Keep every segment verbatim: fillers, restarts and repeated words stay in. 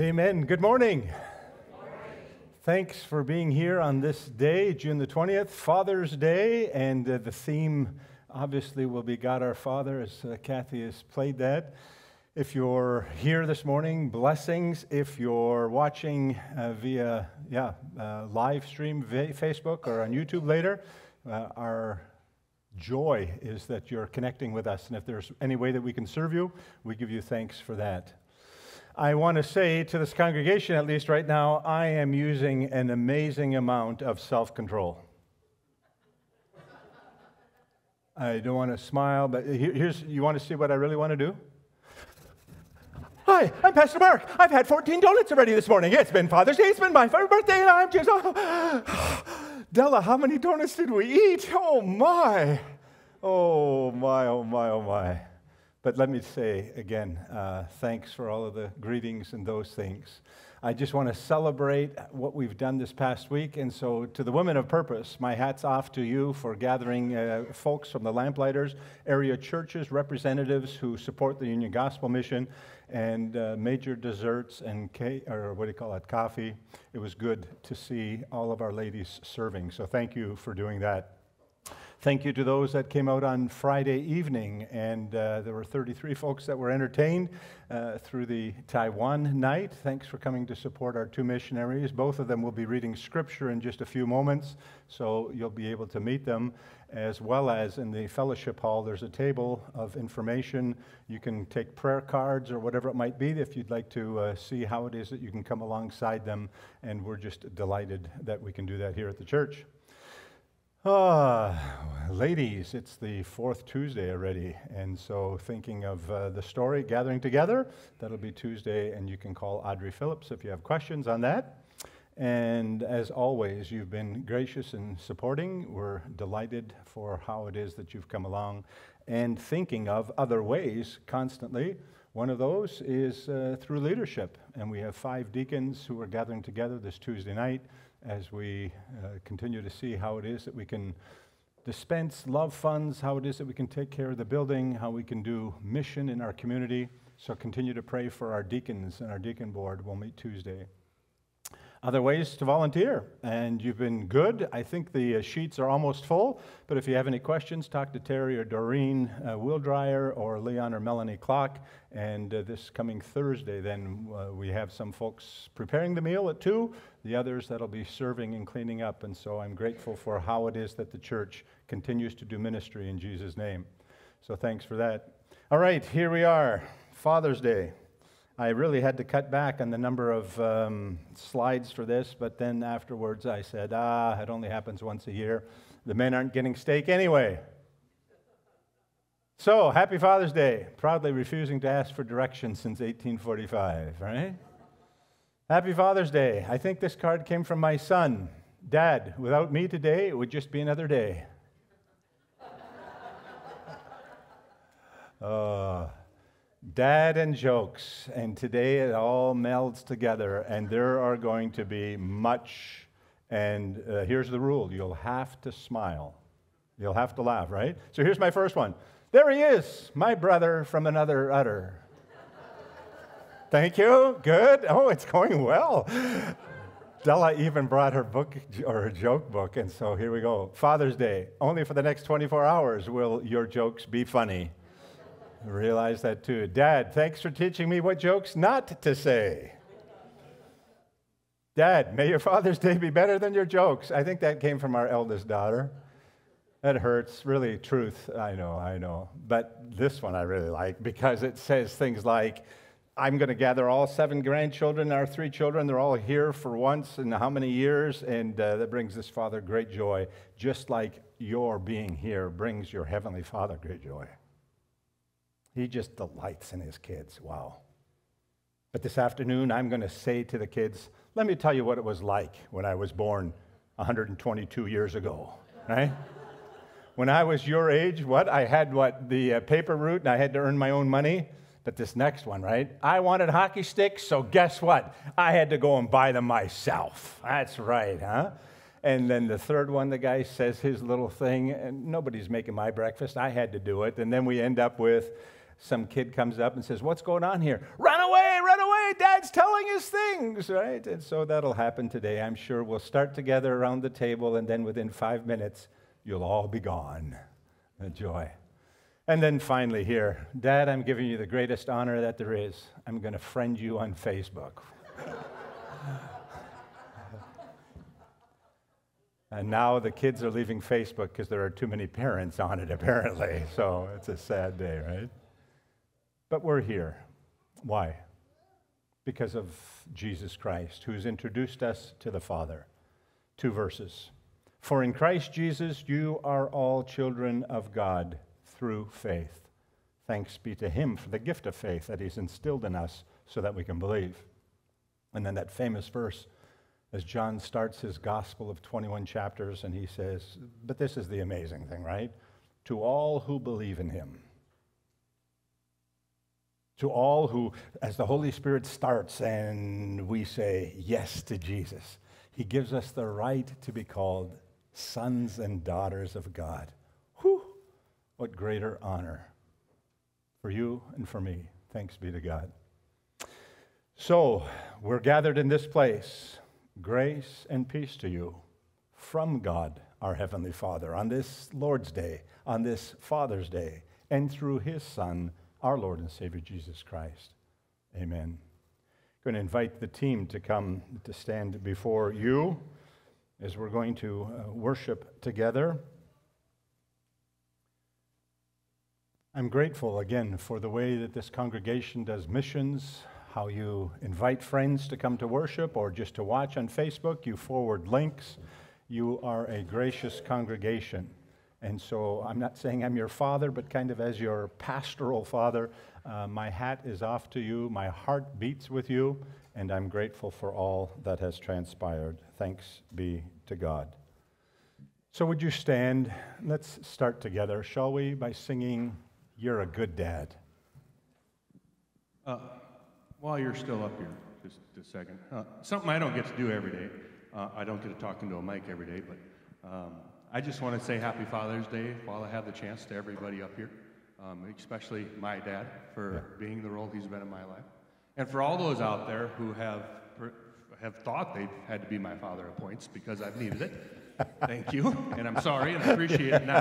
Amen. Good morning. Thanks for being here on this day, June the twentieth, Father's Day, and uh, the theme obviously will be God our Father, as uh, Kathy has played that. If you're here this morning, blessings. If you're watching uh, via yeah uh, live stream via Facebook or on YouTube later, uh, our joy is that you're connecting with us, and if there's any way that we can serve you, we give you thanks for that. I want to say to this congregation, at least right now, I am using an amazing amount of self-control. I don't want to smile, but here's, you want to see what I really want to do? Hi, I'm Pastor Mark. I've had fourteen donuts already this morning. It's been Father's Day. It's been my birthday, and I'm just... Oh. Della, how many donuts did we eat? Oh, my. Oh, my, oh, my, oh, my. But let me say again, uh, thanks for all of the greetings and those things. I just want to celebrate what we've done this past week. And so to the women of purpose, my hat's off to you for gathering uh, folks from the Lamplighters, area churches, representatives who support the Union Gospel Mission, and uh, major desserts and cake, or what do you call it, coffee. It was good to see all of our ladies serving. So thank you for doing that. Thank you to those that came out on Friday evening, and uh, there were thirty-three folks that were entertained uh, through the Taiwan night. Thanks for coming to support our two missionaries. Both of them will be reading scripture in just a few moments, so you'll be able to meet them, as well as in the fellowship hall, there's a table of information. You can take prayer cards or whatever it might be if you'd like to uh, see how it is that you can come alongside them, and we're just delighted that we can do that here at the church. Ah, ladies, it's the fourth Tuesday already, and so thinking of uh, the story, Gathering Together, that'll be Tuesday, and you can call Audrey Phillips if you have questions on that. And as always, you've been gracious in supporting. We're delighted for how it is that you've come along and thinking of other ways constantly. One of those is uh, through leadership, and we have five deacons who are gathering together this Tuesday night as we uh, continue to see how it is that we can dispense love funds, how it is that we can take care of the building, how we can do mission in our community. So continue to pray for our deacons and our deacon board. We'll meet Tuesday. Other ways to volunteer, and you've been good. I think the uh, sheets are almost full, but if you have any questions, talk to Terry or Doreen uh, Wildryer or Leon or Melanie Clock. And uh, this coming Thursday, then uh, we have some folks preparing the meal at two, the others that'll be serving and cleaning up. And so I'm grateful for how it is that the church continues to do ministry in Jesus' name. So thanks for that. All right, here we are, Father's Day. I really had to cut back on the number of um, slides for this, but then afterwards I said, ah, it only happens once a year. The men aren't getting steak anyway. So, happy Father's Day. Proudly refusing to ask for directions since eighteen forty-five, right? Happy Father's Day. I think this card came from my son. Dad, without me today, it would just be another day. Uh, Dad and jokes, and today it all melds together, and there are going to be much, and uh, here's the rule, you'll have to smile. You'll have to laugh, right? So here's my first one. There he is, my brother from another udder. Thank you, good. Oh, it's going well. Della even brought her book, or her joke book, and so here we go. Father's Day, only for the next twenty-four hours will your jokes be funny. Realize that too. Dad, thanks for teaching me what jokes not to say. Dad, may your Father's Day be better than your jokes. I think that came from our eldest daughter. That hurts, really, truth. I know, I know. But this one I really like because it says things like, I'm going to gather all seven grandchildren, our three children. They're all here for once in how many years? And uh, that brings this Father great joy, just like your being here brings your Heavenly Father great joy. He just delights in his kids. Wow. But this afternoon, I'm going to say to the kids, let me tell you what it was like when I was born one hundred twenty-two years ago, right? When I was your age, what? I had, what, the uh, paper route, and I had to earn my own money. But this next one, right? I wanted hockey sticks, so guess what? I had to go and buy them myself. That's right, huh? And then the third one, the guy says his little thing, and nobody's making my breakfast. I had to do it. And then we end up with some kid comes up and says, what's going on here? Run away, run away, great, Dad's telling us things, right? And so that'll happen today. I'm sure we'll start together around the table, and then within five minutes, you'll all be gone. The joy. And then finally here, Dad, I'm giving you the greatest honor that there is. I'm going to friend you on Facebook. And now the kids are leaving Facebook because there are too many parents on it, apparently. So it's a sad day, right? But we're here. Why? Because of Jesus Christ, who's introduced us to the Father. Two verses. For in Christ Jesus you are all children of God through faith. Thanks be to him for the gift of faith that he's instilled in us so that we can believe. And then that famous verse, as John starts his gospel of twenty-one chapters, and he says, but this is the amazing thing, right? To all who believe in him. To all who, as the Holy Spirit starts and we say yes to Jesus, he gives us the right to be called sons and daughters of God. Whew, what greater honor for you and for me. Thanks be to God. So, we're gathered in this place. Grace and peace to you from God, our Heavenly Father, on this Lord's Day, on this Father's Day, and through his Son, our Lord and Savior, Jesus Christ. Amen. I'm going to invite the team to come to stand before you as we're going to uh, worship together. I'm grateful again for the way that this congregation does missions, how you invite friends to come to worship or just to watch on Facebook. You forward links. You are a gracious congregation. And so I'm not saying I'm your father, but kind of as your pastoral father, uh, my hat is off to you. My heart beats with you, and I'm grateful for all that has transpired. Thanks be to God. So would you stand? Let's start together, shall we, by singing, You're a Good Dad. Uh, while you're still up here, just, just a second, uh, something I don't get to do every day. Uh, I don't get to talk into a mic every day, but um, I just want to say Happy Father's Day while I have the chance to everybody up here, um, especially my dad for yeah. being the role he's been in my life. And for all those out there who have have thought they've had to be my father at points because I've needed it, thank you, and I'm sorry, and I appreciate it now.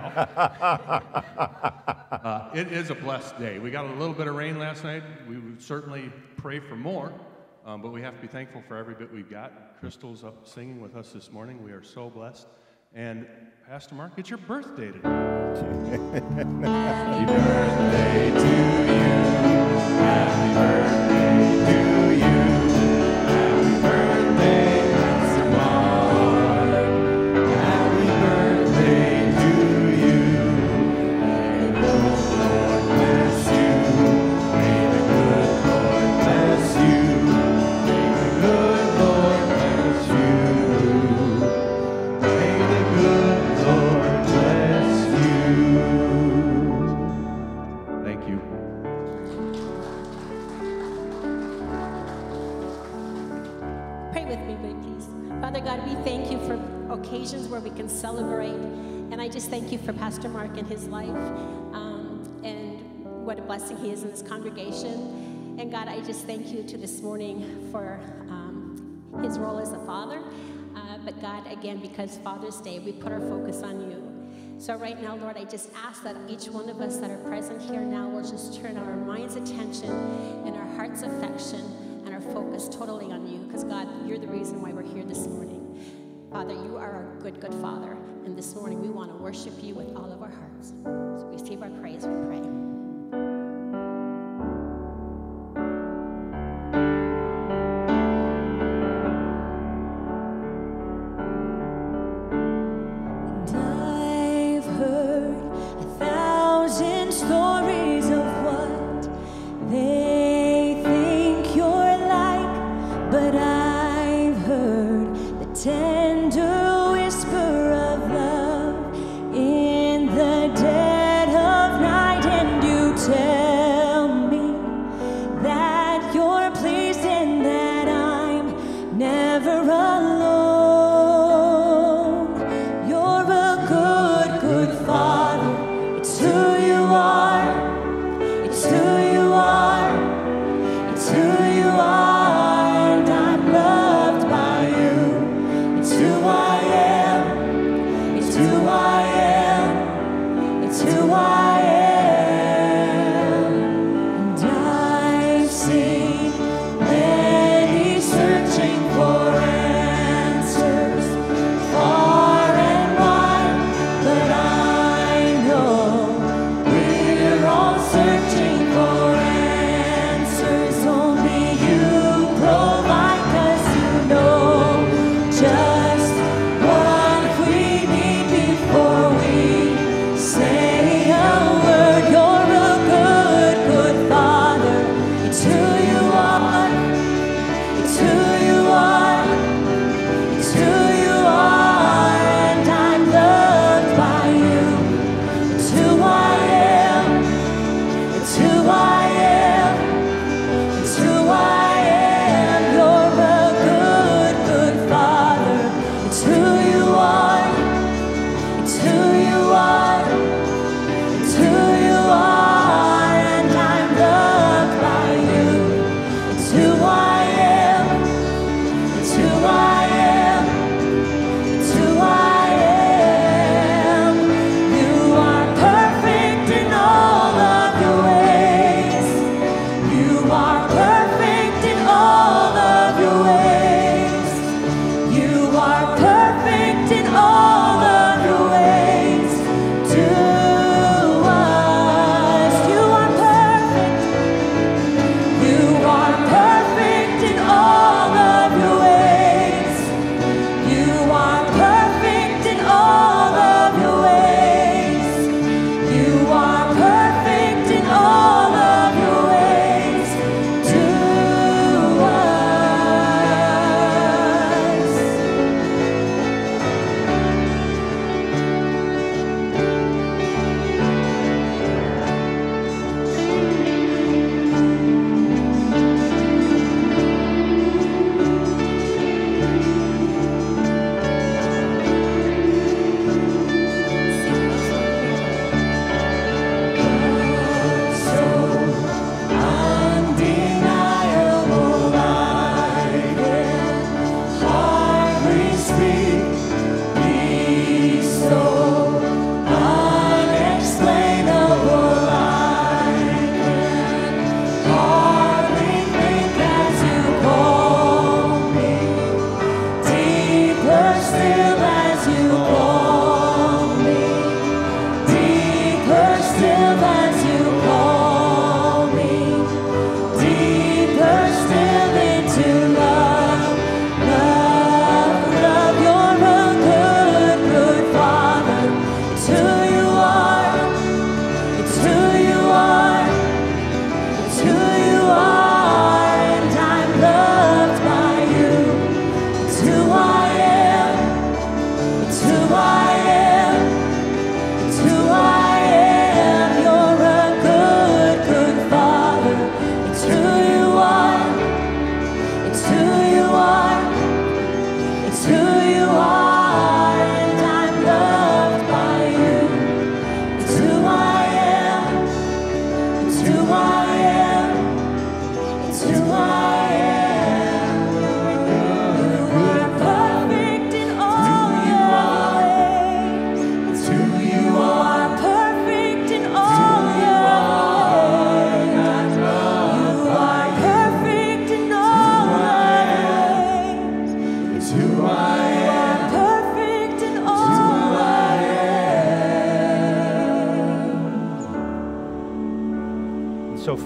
Uh, it is a blessed day. We got a little bit of rain last night. We would certainly pray for more, um, but we have to be thankful for every bit we've got. Crystal's up singing with us this morning. We are so blessed. And Pastor Mark, it's your birthday today. Happy birthday to you. Happy birthday to you. Happy birthday, Pastor Mark. Happy birthday to you. May the good Lord bless you. May the good Lord bless you. May the good Lord bless you. May the good Lord bless you. Thank you. Pray with me, please. Father God, we thank you for occasions where we can celebrate. And I just thank you for Pastor Mark and his life, um, and what a blessing he is in this congregation. And God, I just thank you to this morning for um, his role as a father. Uh, but God, again, because Father's Day, we put our focus on you. So right now, Lord, I just ask that each one of us that are present here now will just turn our mind's attention and our heart's affection and our focus totally on you. Because God, you're the reason why we're here this morning. Father, you are our good, good Father. And this morning, we want to worship you with all of our hearts. So receive our praise, we pray. Tender whisper of love in the dead of night, and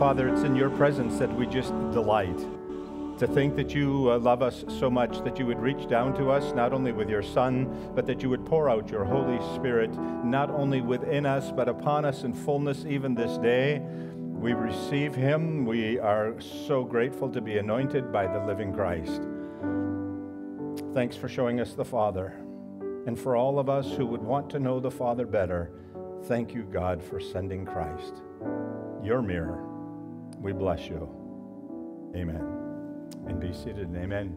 Father, it's in your presence that we just delight. To think that you uh, love us so much that you would reach down to us, not only with your Son, but that you would pour out your Holy Spirit, not only within us, but upon us in fullness even this day. We receive him. We are so grateful to be anointed by the living Christ. Thanks for showing us the Father. And for all of us who would want to know the Father better, thank you, God, for sending Christ, your mirror. We bless you. Amen. And be seated. Amen.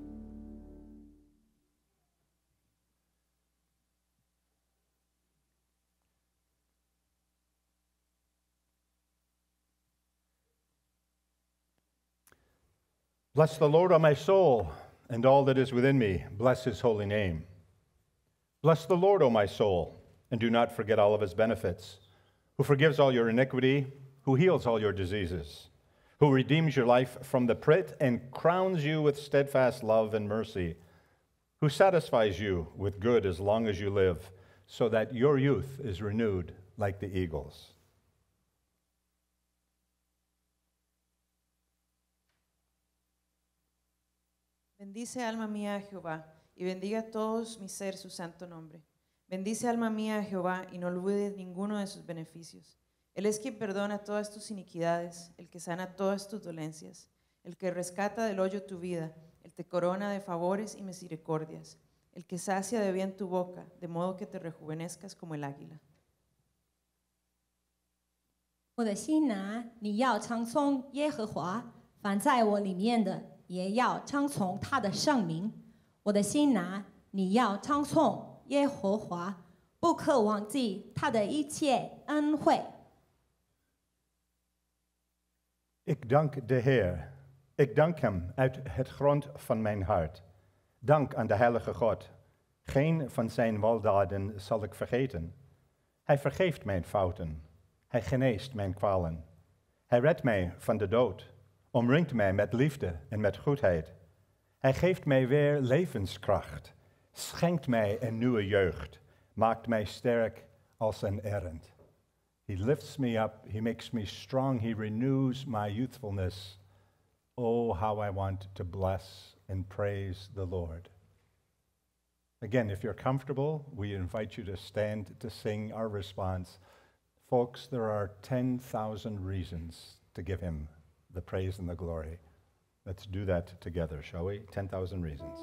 Bless the Lord, O my soul, and all that is within me. Bless his holy name. Bless the Lord, O my soul, and do not forget all of his benefits, who forgives all your iniquity, who heals all your diseases, who redeems your life from the pit and crowns you with steadfast love and mercy, who satisfies you with good as long as you live, so that your youth is renewed like the eagles. Bendice alma mía a Jehová, y bendiga a todos mi ser su santo nombre. Bendice alma mía a Jehová, y no olvides ninguno de sus beneficios. Él es quien perdona todas tus iniquidades, el que sana todas tus dolencias, el que rescata del hoyo tu vida, el que te corona de favores y misericordias, el que sacia de bien tu boca, de modo que te rejuvenezcas como el águila. 我的心哪，你要常从耶和华，凡在我里面的，也要常从他的圣名。我的心哪，你要常从耶和华，不可忘记他的一切恩惠。 Ik dank de Heer. Ik dank hem uit het grond van mijn hart. Dank aan de heilige God. Geen van zijn weldaden zal ik vergeten. Hij vergeeft mijn fouten. Hij geneest mijn kwalen. Hij redt mij van de dood. Omringt mij met liefde en met goedheid. Hij geeft mij weer levenskracht. Schenkt mij een nieuwe jeugd. Maakt mij sterk als een arend. He lifts me up, he makes me strong, he renews my youthfulness. Oh, how I want to bless and praise the Lord. Again, if you're comfortable, we invite you to stand to sing our response. Folks, there are ten thousand reasons to give him the praise and the glory. Let's do that together, shall we? ten thousand reasons.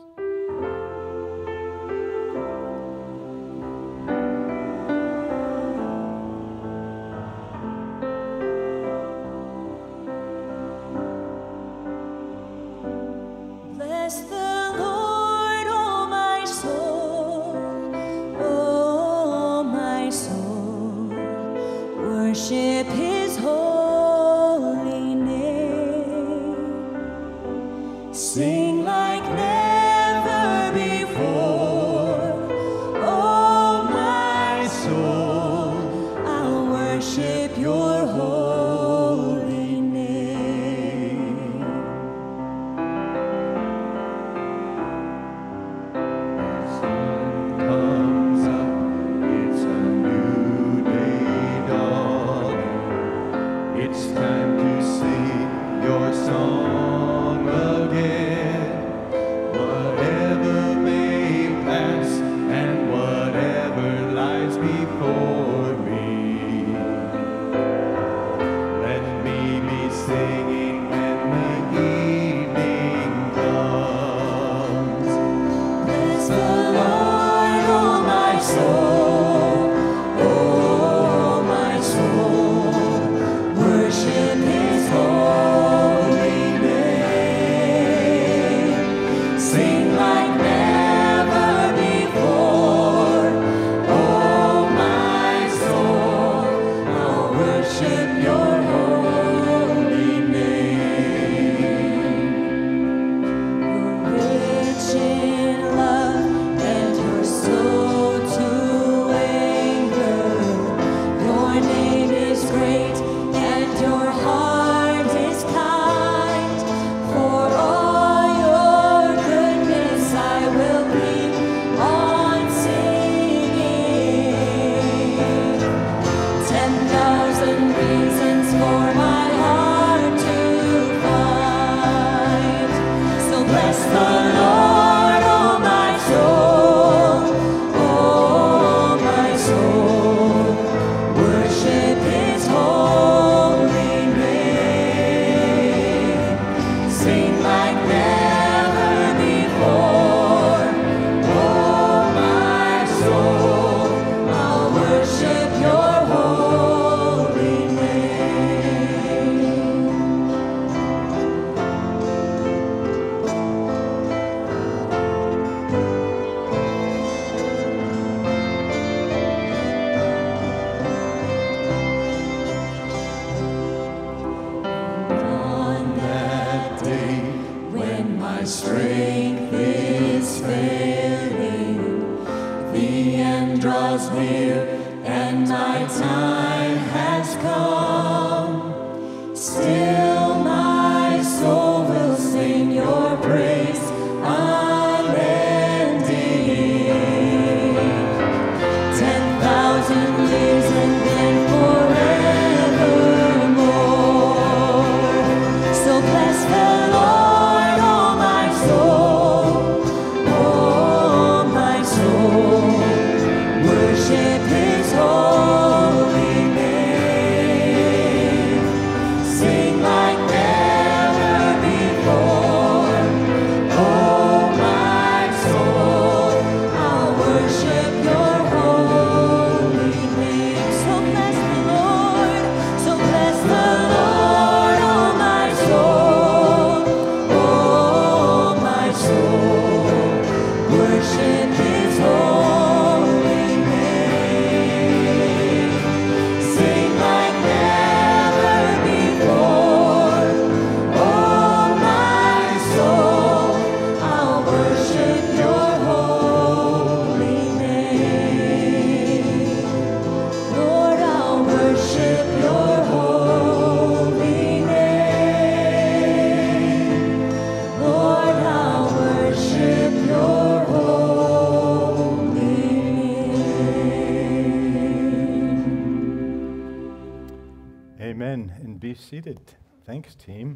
Bless the Lord, oh my soul, oh my soul, worship his holy name. Sing like never before, strength is failing. The end draws near, and my time has come. Still my soul will sing your praise unending. Ten thousand years and then forevermore. So bless the Lord, oh my soul, oh my soul. Worship his holy name. Sing like never before. Oh my soul, I'll worship your holy name. So bless the Lord, so bless the Lord, oh my soul, oh my soul. Worship his holy name. Sing like never before. Oh my soul, I'll worship your holy name. Lord, I'll worship your holy name. Lord, I'll worship your holy name. Amen. And be seated. Thanks, team.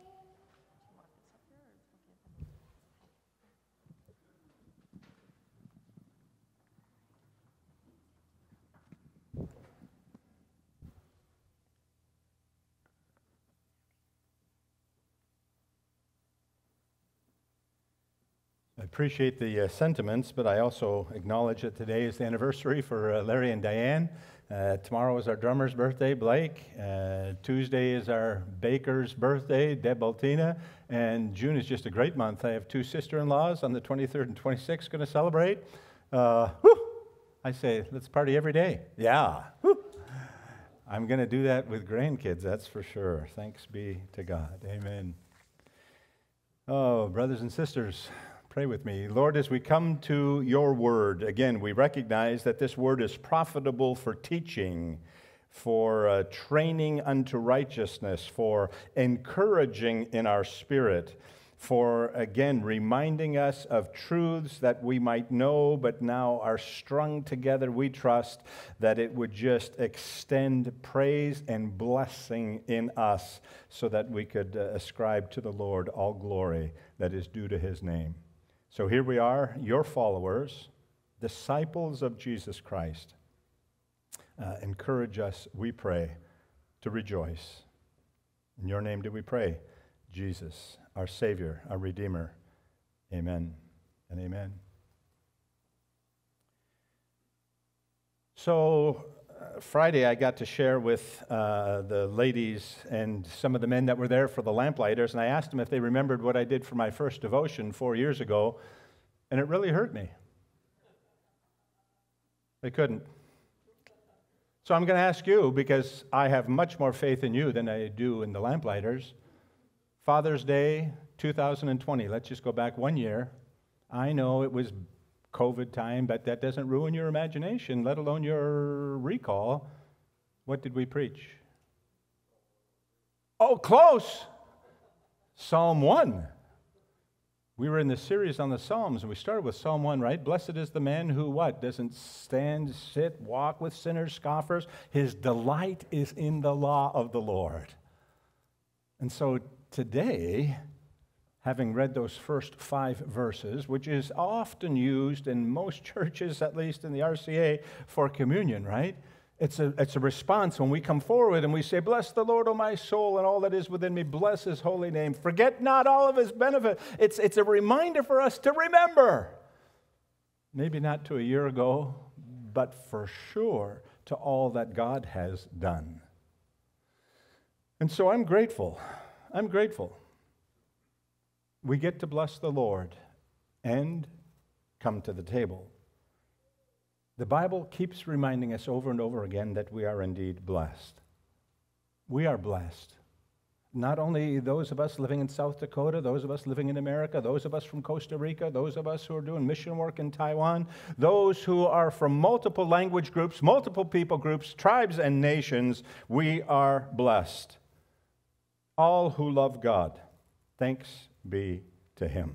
I appreciate the uh, sentiments, but I also acknowledge that today is the anniversary for uh, Larry and Diane. Uh, tomorrow is our drummer's birthday, Blake. Uh, Tuesday is our baker's birthday, Deb Altina. And June is just a great month. I have two sister-in-laws on the twenty-third and twenty-sixth going to celebrate. Uh, whew, I say, let's party every day. Yeah. Whew. I'm going to do that with grandkids, that's for sure. Thanks be to God. Amen. Oh, brothers and sisters, pray with me. Lord, as we come to your word, again, we recognize that this word is profitable for teaching, for uh, training unto righteousness, for encouraging in our spirit, for, again, reminding us of truths that we might know but now are strung together. We trust that it would just extend praise and blessing in us so that we could uh, ascribe to the Lord all glory that is due to his name. So here we are, your followers, disciples of Jesus Christ. Uh, encourage us, we pray, to rejoice. In your name do we pray, Jesus, our Savior, our Redeemer. Amen and amen. So uh, Friday I got to share with uh, the ladies and some of the men that were there for the Lamplighters, and I asked them if they remembered what I did for my first devotion four years ago, and it really hurt me. They couldn't. So I'm going to ask you, because I have much more faith in you than I do in the Lamplighters. Father's Day, two thousand twenty. Let's just go back one year. I know it was COVID time, but that doesn't ruin your imagination, let alone your recall. What did we preach? Oh, close! Psalm one. We were in the series on the Psalms, and we started with Psalm one, right? Blessed is the man who, what? Doesn't stand, sit, walk with sinners, scoffers. His delight is in the law of the Lord. And so today, having read those first five verses, which is often used in most churches, at least in the R C A, for communion, right? It's a, it's a response when we come forward and we say, bless the Lord, O my soul, and all that is within me. Bless his holy name. Forget not all of his benefit. It's, it's a reminder for us to remember. Maybe not to a year ago, but for sure to all that God has done. And so I'm grateful. I'm grateful. We get to bless the Lord and come to the table. The Bible keeps reminding us over and over again that we are indeed blessed. We are blessed. not only those of us living in South Dakota, those of us living in America, those of us from Costa Rica, those of us who are doing mission work in Taiwan, those who are from multiple language groups, multiple people groups, tribes and nations, we are blessed. All who love God, thanks be to him.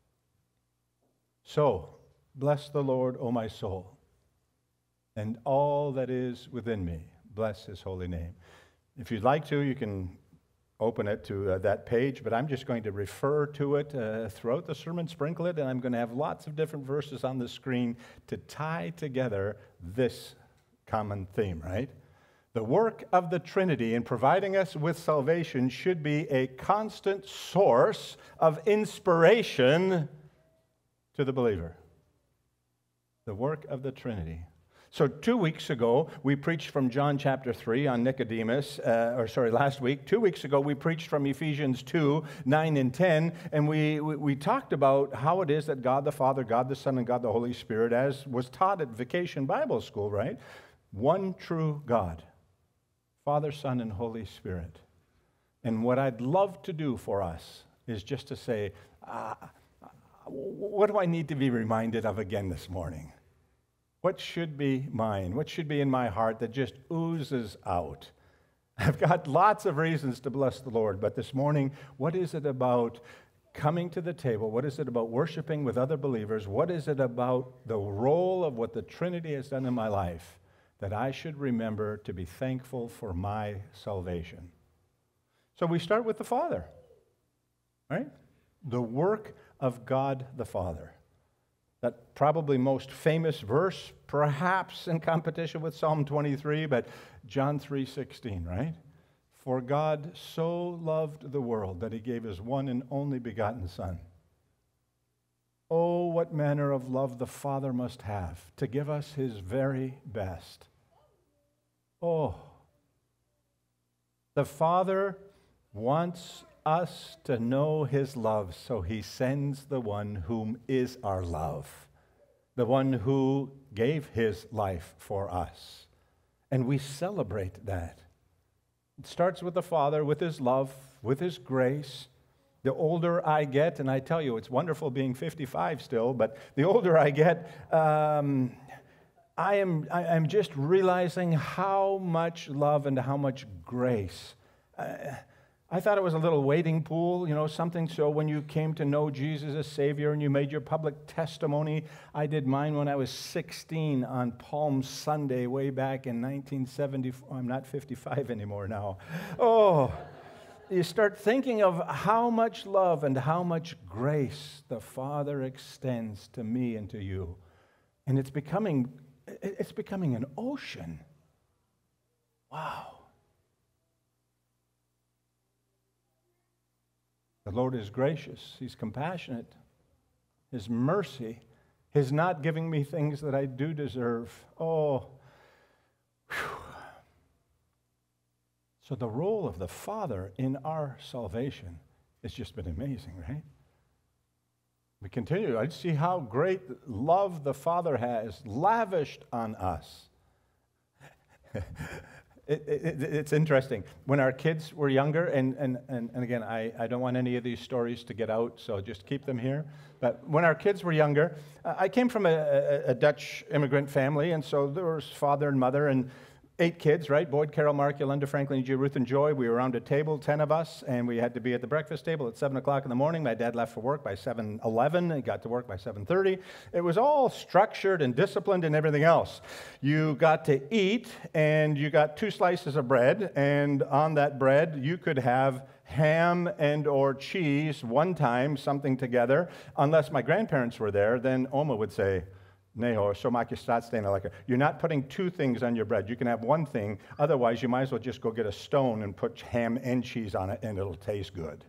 So, bless the Lord, O my soul, and all that is within me. Bless his holy name. If you'd like to, you can open it to uh, that page, but I'm just going to refer to it uh, throughout the sermon, sprinkle it, and I'm going to have lots of different verses on the screen to tie together this common theme, right? The work of the Trinity in providing us with salvation should be a constant source of inspiration to the believer. The work of the Trinity. So two weeks ago, we preached from John chapter three on Nicodemus, uh, or sorry, last week. Two weeks ago, we preached from Ephesians two, nine and ten, and we, we, we talked about how it is that God the Father, God the Son, and God the Holy Spirit, as was taught at Vacation Bible School, right? One true God, Father, Son, and Holy Spirit. And what I'd love to do for us is just to say, uh, what do I need to be reminded of again this morning? What should be mine? What should be in my heart that just oozes out? I've got lots of reasons to bless the Lord, but this morning, what is it about coming to the table? What is it about worshiping with other believers? What is it about the role of what the Trinity has done in my life that I should remember to be thankful for my salvation? So we start with the Father, right? The work of God the Father. That probably most famous verse, perhaps in competition with Psalm twenty-three, but John three sixteen, right? For God so loved the world that he gave his one and only begotten Son. Oh, what manner of love the Father must have to give us his very best. Oh, the Father wants us to know his love, so he sends the one whom is our love, the one who gave his life for us. And we celebrate that. It starts with the Father, with his love, with his grace. The older I get, and I tell you, it's wonderful being fifty-five still, but the older I get, um, I am I, I'm just realizing how much love and how much grace. Uh, I thought it was a little wading pool, you know, something so when you came to know Jesus as Savior and you made your public testimony. I did mine when I was sixteen on Palm Sunday way back in nineteen seventy-four. I'm not fifty-five anymore now. Oh, you start thinking of how much love and how much grace the Father extends to me and to you. And it's becoming, it's becoming an ocean. Wow. The Lord is gracious. He's compassionate. His mercy, his not giving me things that I do deserve. Oh, whew. So the role of the Father in our salvation has just been amazing, right? We continue. I see how great love the Father has lavished on us. It, it, it's interesting. When our kids were younger, and, and, and, and again, I, I don't want any of these stories to get out, so just keep them here. But when our kids were younger, uh, I came from a, a, a Dutch immigrant family, and so there was father and mother, and eight kids, right? Boyd, Carol, Mark, Yolanda, Franklin, G, Ruth, and Joy. We were around a table, ten of us, and we had to be at the breakfast table at seven o'clock in the morning. My dad left for work by seven eleven. He got to work by seven thirty. It was all structured and disciplined and everything else. You got to eat, and you got two slices of bread, and on that bread, you could have ham and or cheese one time, something together. Unless my grandparents were there, then Oma would say, Neho, so maak je straatstenen lekker. You're not putting two things on your bread. You can have one thing. Otherwise, you might as well just go get a stone and put ham and cheese on it, and it'll taste good.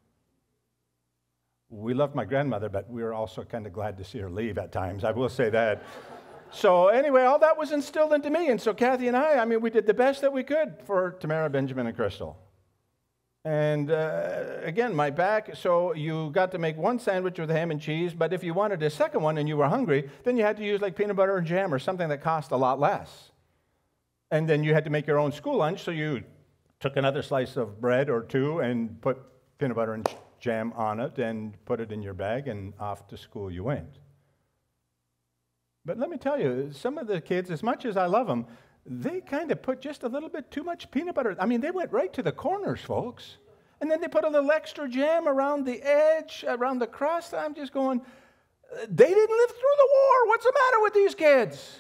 We loved my grandmother, but we were also kind of glad to see her leave at times. I will say that. So anyway, all that was instilled into me. And so Kathy and I, I mean, we did the best that we could for Tamara, Benjamin, and Crystal. And uh, again, my back, so you got to make one sandwich with ham and cheese, but if you wanted a second one and you were hungry, then you had to use like peanut butter and jam or something that cost a lot less. And then you had to make your own school lunch, so you took another slice of bread or two and put peanut butter and jam on it and put it in your bag, and off to school you went. But let me tell you, some of the kids, as much as I love them, they kind of put just a little bit too much peanut butter. I mean, they went right to the corners, folks. And then they put a little extra jam around the edge, around the crust. I'm just going, they didn't live through the war. What's the matter with these kids?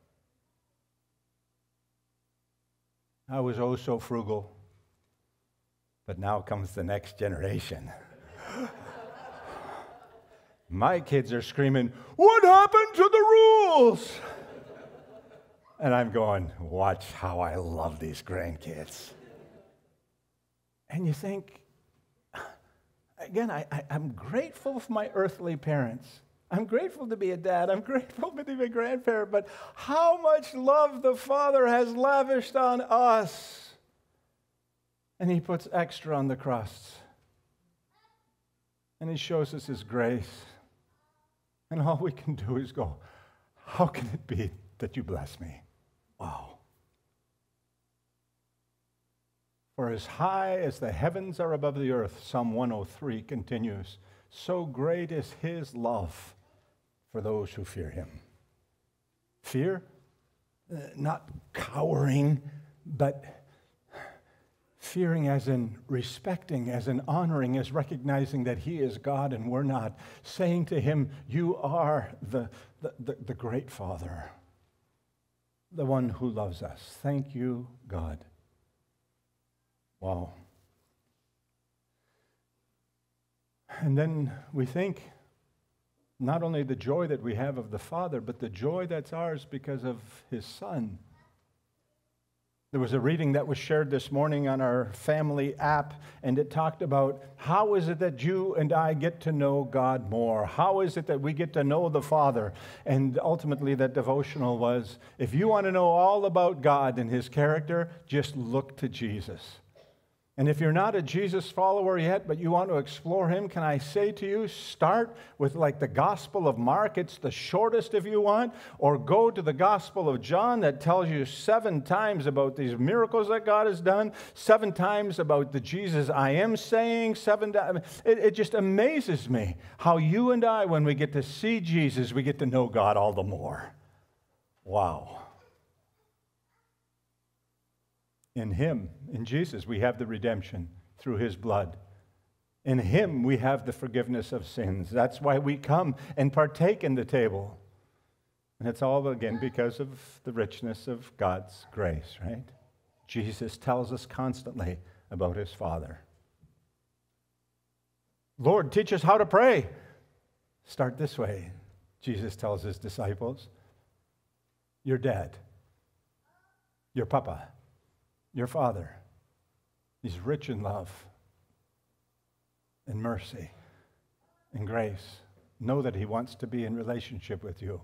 I was oh so frugal. But now comes the next generation. My kids are screaming, "What happened to the rules?" And I'm going, watch how I love these grandkids. And you think, again, I, I, I'm grateful for my earthly parents. I'm grateful to be a dad. I'm grateful to be a grandparent. But how much love the Father has lavished on us. And He puts extra on the crusts. And He shows us His grace. And all we can do is go, how can it be that you bless me? Wow. For as high as the heavens are above the earth, Psalm one oh three continues, so great is His love for those who fear Him. Fear, uh, not cowering, but fearing as in respecting, as in honoring, as recognizing that He is God and we're not. Saying to Him, you are the, the, the, the great Father, the one who loves us. Thank you, God. Wow. And then we think not only the joy that we have of the Father, but the joy that's ours because of His Son. There was a reading that was shared this morning on our family app, and it talked about how is it that you and I get to know God more? How is it that we get to know the Father? And ultimately that devotional was, if you want to know all about God and His character, just look to Jesus. And if you're not a Jesus follower yet, but you want to explore Him, can I say to you, start with like the Gospel of Mark. It's the shortest if you want. Or go to the Gospel of John that tells you seven times about these miracles that God has done, seven times about the Jesus I am saying, seven times. It, it just amazes me how you and I, when we get to see Jesus, we get to know God all the more. Wow. In Him, in Jesus, we have the redemption through His blood. In Him, we have the forgiveness of sins. That's why we come and partake in the table. And it's all, again, because of the richness of God's grace, right? Jesus tells us constantly about His Father. Lord, teach us how to pray. Start this way, Jesus tells His disciples. Your dad, your papa, your Father, He's rich in love and mercy and grace. Know that He wants to be in relationship with you.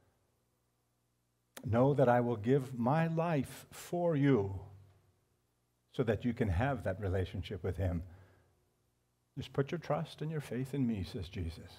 Know that I will give my life for you so that you can have that relationship with Him. Just put your trust and your faith in me, says Jesus.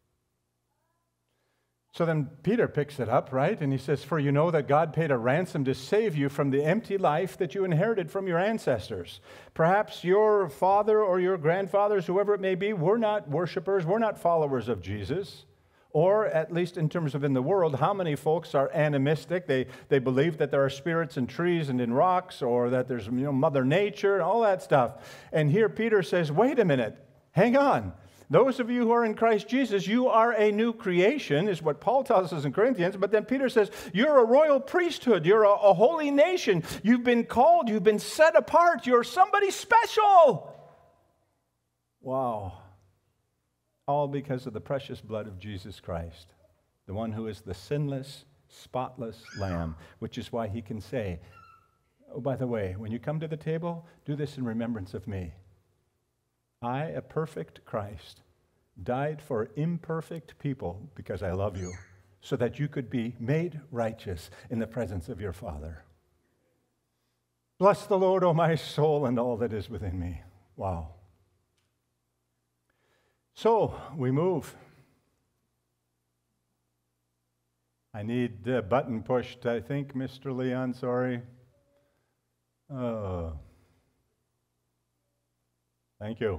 So then Peter picks it up, right? And he says, for you know that God paid a ransom to save you from the empty life that you inherited from your ancestors. Perhaps your father or your grandfathers, whoever it may be, were not worshipers, were not followers of Jesus. Or, at least in terms of in the world, how many folks are animistic? They, they believe that there are spirits in trees and in rocks, or that there's, you know, Mother Nature and all that stuff. And here Peter says, wait a minute, hang on. Those of you who are in Christ Jesus, you are a new creation, is what Paul tells us in Corinthians. But then Peter says, you're a royal priesthood. You're a, a holy nation. You've been called. You've been set apart. You're somebody special. Wow. All because of the precious blood of Jesus Christ, the one who is the sinless, spotless Lamb, which is why He can say, oh, by the way, when you come to the table, do this in remembrance of me. I, a perfect Christ, died for imperfect people because I love you, so that you could be made righteous in the presence of your Father. Bless the Lord, O my soul, and all that is within me. Wow. So, we move. I need the button pushed, I think, Mister Leon, sorry. Oh. Thank you.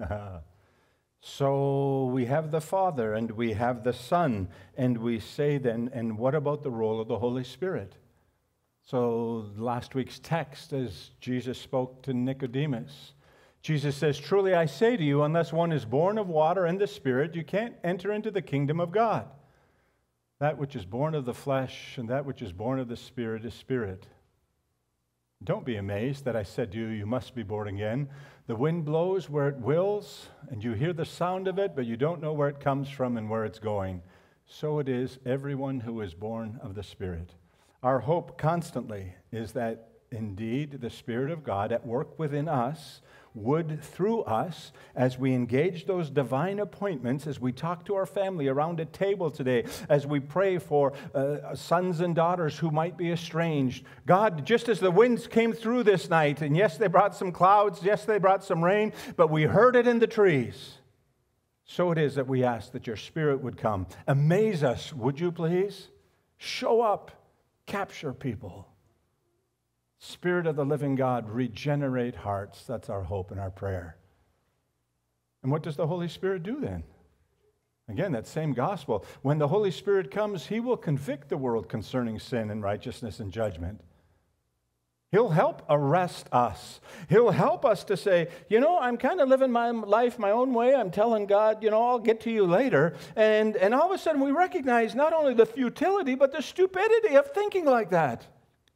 So we have the Father and we have the Son, and we say then, and what about the role of the Holy Spirit? So last week's text, as Jesus spoke to Nicodemus, Jesus says, truly I say to you, unless one is born of water and the Spirit, you can't enter into the kingdom of God. That which is born of the flesh and that which is born of the Spirit is spirit. Don't be amazed that I said to you, you must be born again. The wind blows where it wills, and you hear the sound of it, but you don't know where it comes from and where it's going. So it is everyone who is born of the Spirit. Our hope constantly is that indeed the Spirit of God at work within us would, through us, as we engage those divine appointments, as we talk to our family around a table today, as we pray for uh, sons and daughters who might be estranged. God, just as the winds came through this night, and yes, they brought some clouds, yes, they brought some rain, but we heard it in the trees. So it is that we ask that your Spirit would come. Amaze us, would you please? Show up, capture people. Spirit of the living God, regenerate hearts. That's our hope and our prayer. And what does the Holy Spirit do then? Again, that same gospel. When the Holy Spirit comes, he will convict the world concerning sin and righteousness and judgment. He'll help arrest us. He'll help us to say, you know, I'm kind of living my life my own way. I'm telling God, you know, I'll get to you later. And, and all of a sudden we recognize not only the futility, but the stupidity of thinking like that.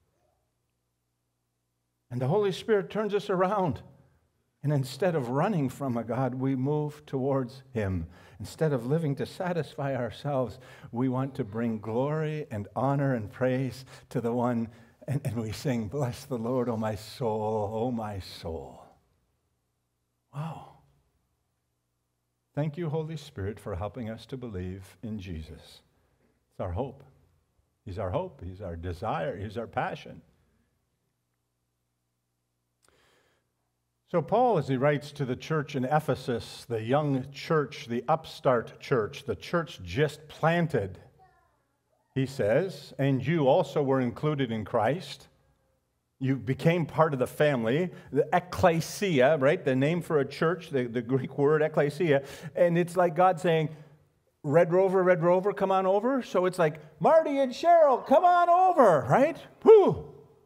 And the Holy Spirit turns us around. And instead of running from a God, we move towards him. Instead of living to satisfy ourselves, we want to bring glory and honor and praise to the one. And, and we sing, bless the Lord, O my soul, O my soul. Wow. Thank you, Holy Spirit, for helping us to believe in Jesus. It's our hope. He's our hope. He's our desire. He's our passion. So Paul, as he writes to the church in Ephesus, the young church, the upstart church, the church just planted, he says, and you also were included in Christ. You became part of the family, the ecclesia, right? The name for a church, the, the Greek word ecclesia. And it's like God saying, Red Rover, Red Rover, come on over. So it's like, Marty and Cheryl, come on over, right? Whew.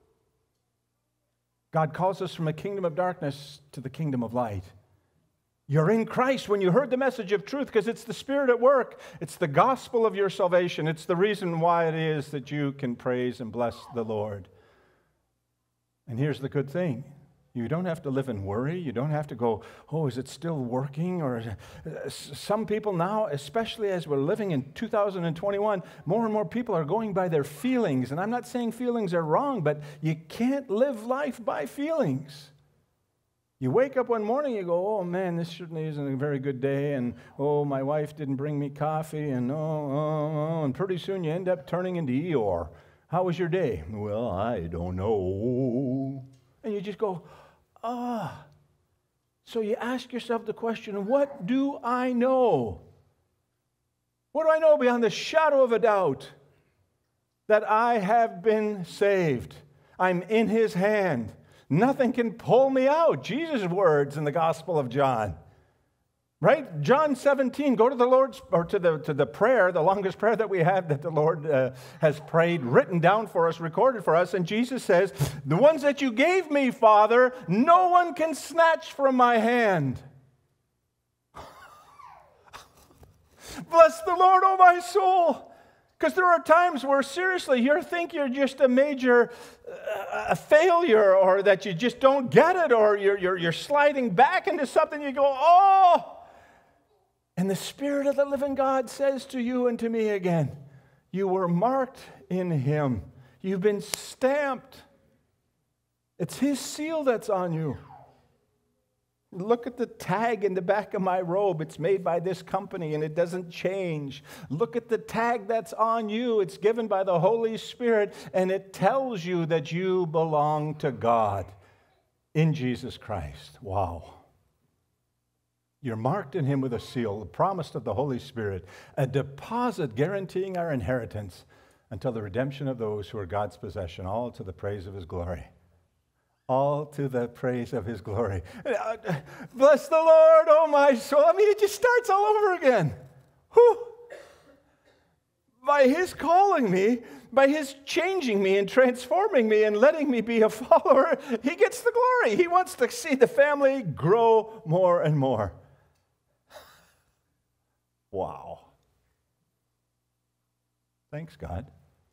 God calls us from a kingdom of darkness to the kingdom of light. You're in Christ when you heard the message of truth because it's the Spirit at work. It's the gospel of your salvation. It's the reason why it is that you can praise and bless the Lord. And here's the good thing. You don't have to live in worry. You don't have to go, oh, is it still working? Or some people now, especially as we're living in two thousand twenty-one, more and more people are going by their feelings. And I'm not saying feelings are wrong, but you can't live life by feelings. You wake up one morning, you go, oh, man, this certainly isn't a very good day. And, oh, my wife didn't bring me coffee. And, oh, oh, oh. And pretty soon you end up turning into Eeyore. How was your day? Well, I don't know. And you just go, ah. So you ask yourself the question, what do I know? What do I know beyond the shadow of a doubt? That I have been saved. I'm in his hand. Nothing can pull me out. Jesus' words in the Gospel of John. Right? John seventeen, go to the Lord's, or to the, to the prayer, the longest prayer that we have that the Lord uh, has prayed, written down for us, recorded for us. And Jesus says, the ones that you gave me, Father, no one can snatch from my hand. Bless the Lord, oh my soul. Because there are times where, seriously, you think you're just a major uh, a failure, or that you just don't get it, or you're, you're, you're sliding back into something. You go, oh! And the Spirit of the living God says to you and to me again, you were marked in him. You've been stamped. It's his seal that's on you. Look at the tag in the back of my robe. It's made by this company and it doesn't change. Look at the tag that's on you. It's given by the Holy Spirit and it tells you that you belong to God in Jesus Christ. Wow. You're marked in him with a seal, the promise of the Holy Spirit, a deposit guaranteeing our inheritance until the redemption of those who are God's possession, all to the praise of his glory. all to the praise of his glory. Bless the Lord, oh my soul. I mean, it just starts all over again. Whew. By his calling me, by his changing me and transforming me and letting me be a follower, he gets the glory. He wants to see the family grow more and more. Wow. Thanks, God.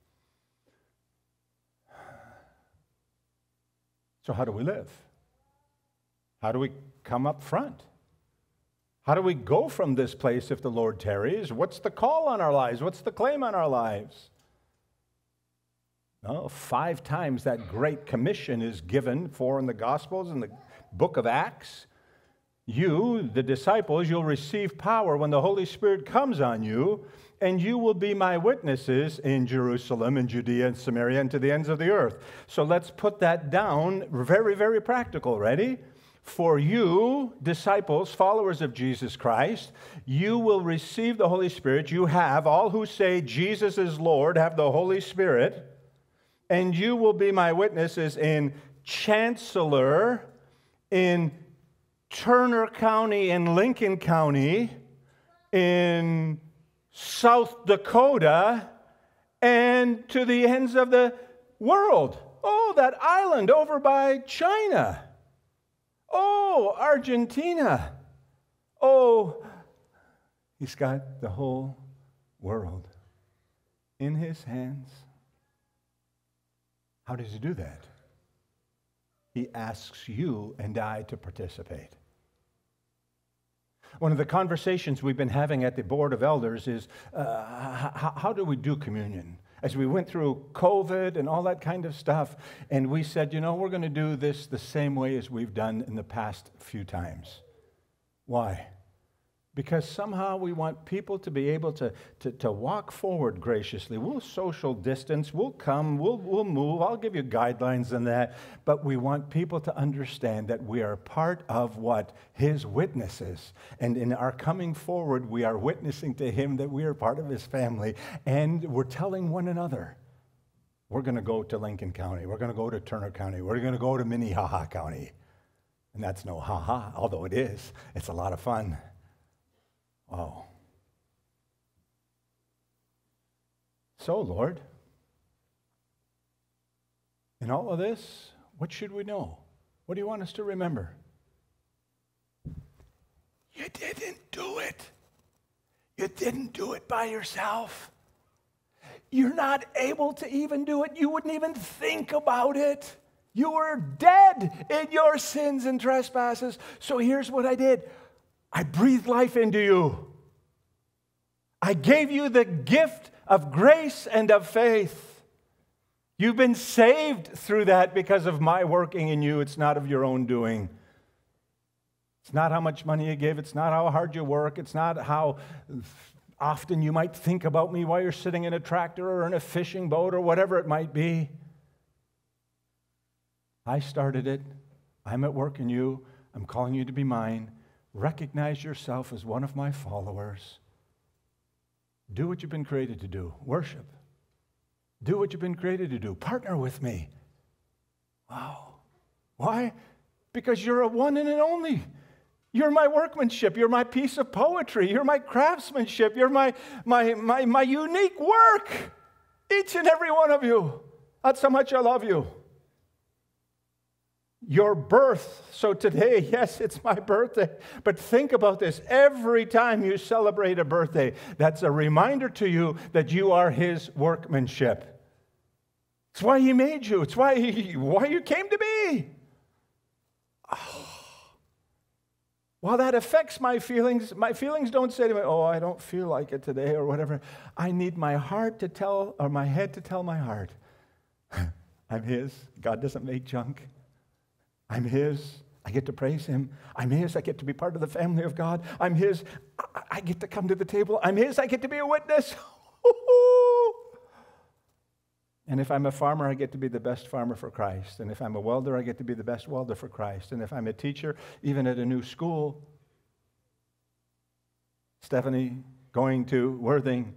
So how do we live? How do we come up front? How do we go from this place if the Lord tarries? What's the call on our lives? What's the claim on our lives? No, five times that great commission is given for in the Gospels and the book of Acts. You, the disciples, you'll receive power when the Holy Spirit comes on you, and you will be my witnesses in Jerusalem and Judea and Samaria and to the ends of the earth. So let's put that down. Very, very practical. Ready? For you, disciples, followers of Jesus Christ, you will receive the Holy Spirit. You have, all who say Jesus is Lord have the Holy Spirit, and you will be my witnesses in Chancellor, in Turner County and Lincoln County, in South Dakota, and to the ends of the world. Oh, that island over by China. Oh, Argentina. Oh, he's got the whole world in his hands. How does he do that? He asks you and I to participate. One of the conversations we've been having at the Board of Elders is uh, how, how do we do communion? As we went through COVID and all that kind of stuff, and we said, you know, we're going to do this the same way as we've done in the past few times. Why? Because somehow we want people to be able to, to, to walk forward graciously. We'll social distance, we'll come, we'll, we'll move, I'll give you guidelines on that, but we want people to understand that we are part of what? His witnesses. And in our coming forward, we are witnessing to him that we are part of his family, and we're telling one another, we're going to go to Lincoln County, we're going to go to Turner County, we're going to go to Minnehaha County. And that's no ha-ha, although it is. It's a lot of fun. Oh. So, Lord, in all of this, what should we know? What do you want us to remember? You didn't do it. You didn't do it by yourself. You're not able to even do it. You wouldn't even think about it. You were dead in your sins and trespasses. So here's what I did. I breathed life into you. I gave you the gift of grace and of faith. You've been saved through that because of my working in you. It's not of your own doing. It's not how much money you give. It's not how hard you work. It's not how often you might think about me while you're sitting in a tractor or in a fishing boat or whatever it might be. I started it. I'm at work in you. I'm calling you to be mine. Recognize yourself as one of my followers. Do what you've been created to do. Worship. Do what you've been created to do. Partner with me. Wow. Why? Because you're a one and an only. You're my workmanship. You're my piece of poetry. You're my craftsmanship. You're my, my, my, my unique work. Each and every one of you. That's how much I love you. Your birth. So today, yes, it's my birthday. But think about this. Every time you celebrate a birthday, that's a reminder to you that you are his workmanship. It's why he made you. It's why, he, why you came to be. Oh. While that affects my feelings, my feelings don't say to me, oh, I don't feel like it today or whatever. I need my heart to tell, or my head to tell my heart, I'm his. God doesn't make junk. I'm his. I get to praise him. I'm his. I get to be part of the family of God. I'm his. I get to come to the table. I'm his. I get to be a witness. And if I'm a farmer, I get to be the best farmer for Christ. And if I'm a welder, I get to be the best welder for Christ. And if I'm a teacher, even at a new school, Stephanie going to Worthing,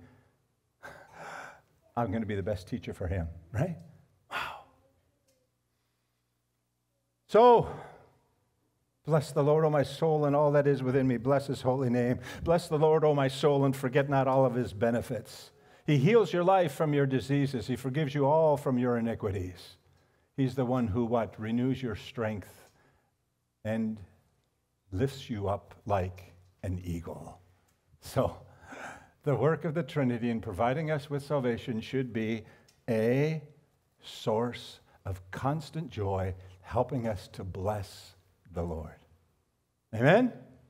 I'm going to be the best teacher for him, right? Wow. So, bless the Lord, O my soul, and all that is within me. Bless his holy name. Bless the Lord, O my soul, and forget not all of his benefits. He heals your life from your diseases. He forgives you all from your iniquities. He's the one who, what? Renews your strength and lifts you up like an eagle. So, the work of the Trinity in providing us with salvation should be a source of constant joy, helping us to bless the Lord. Amen?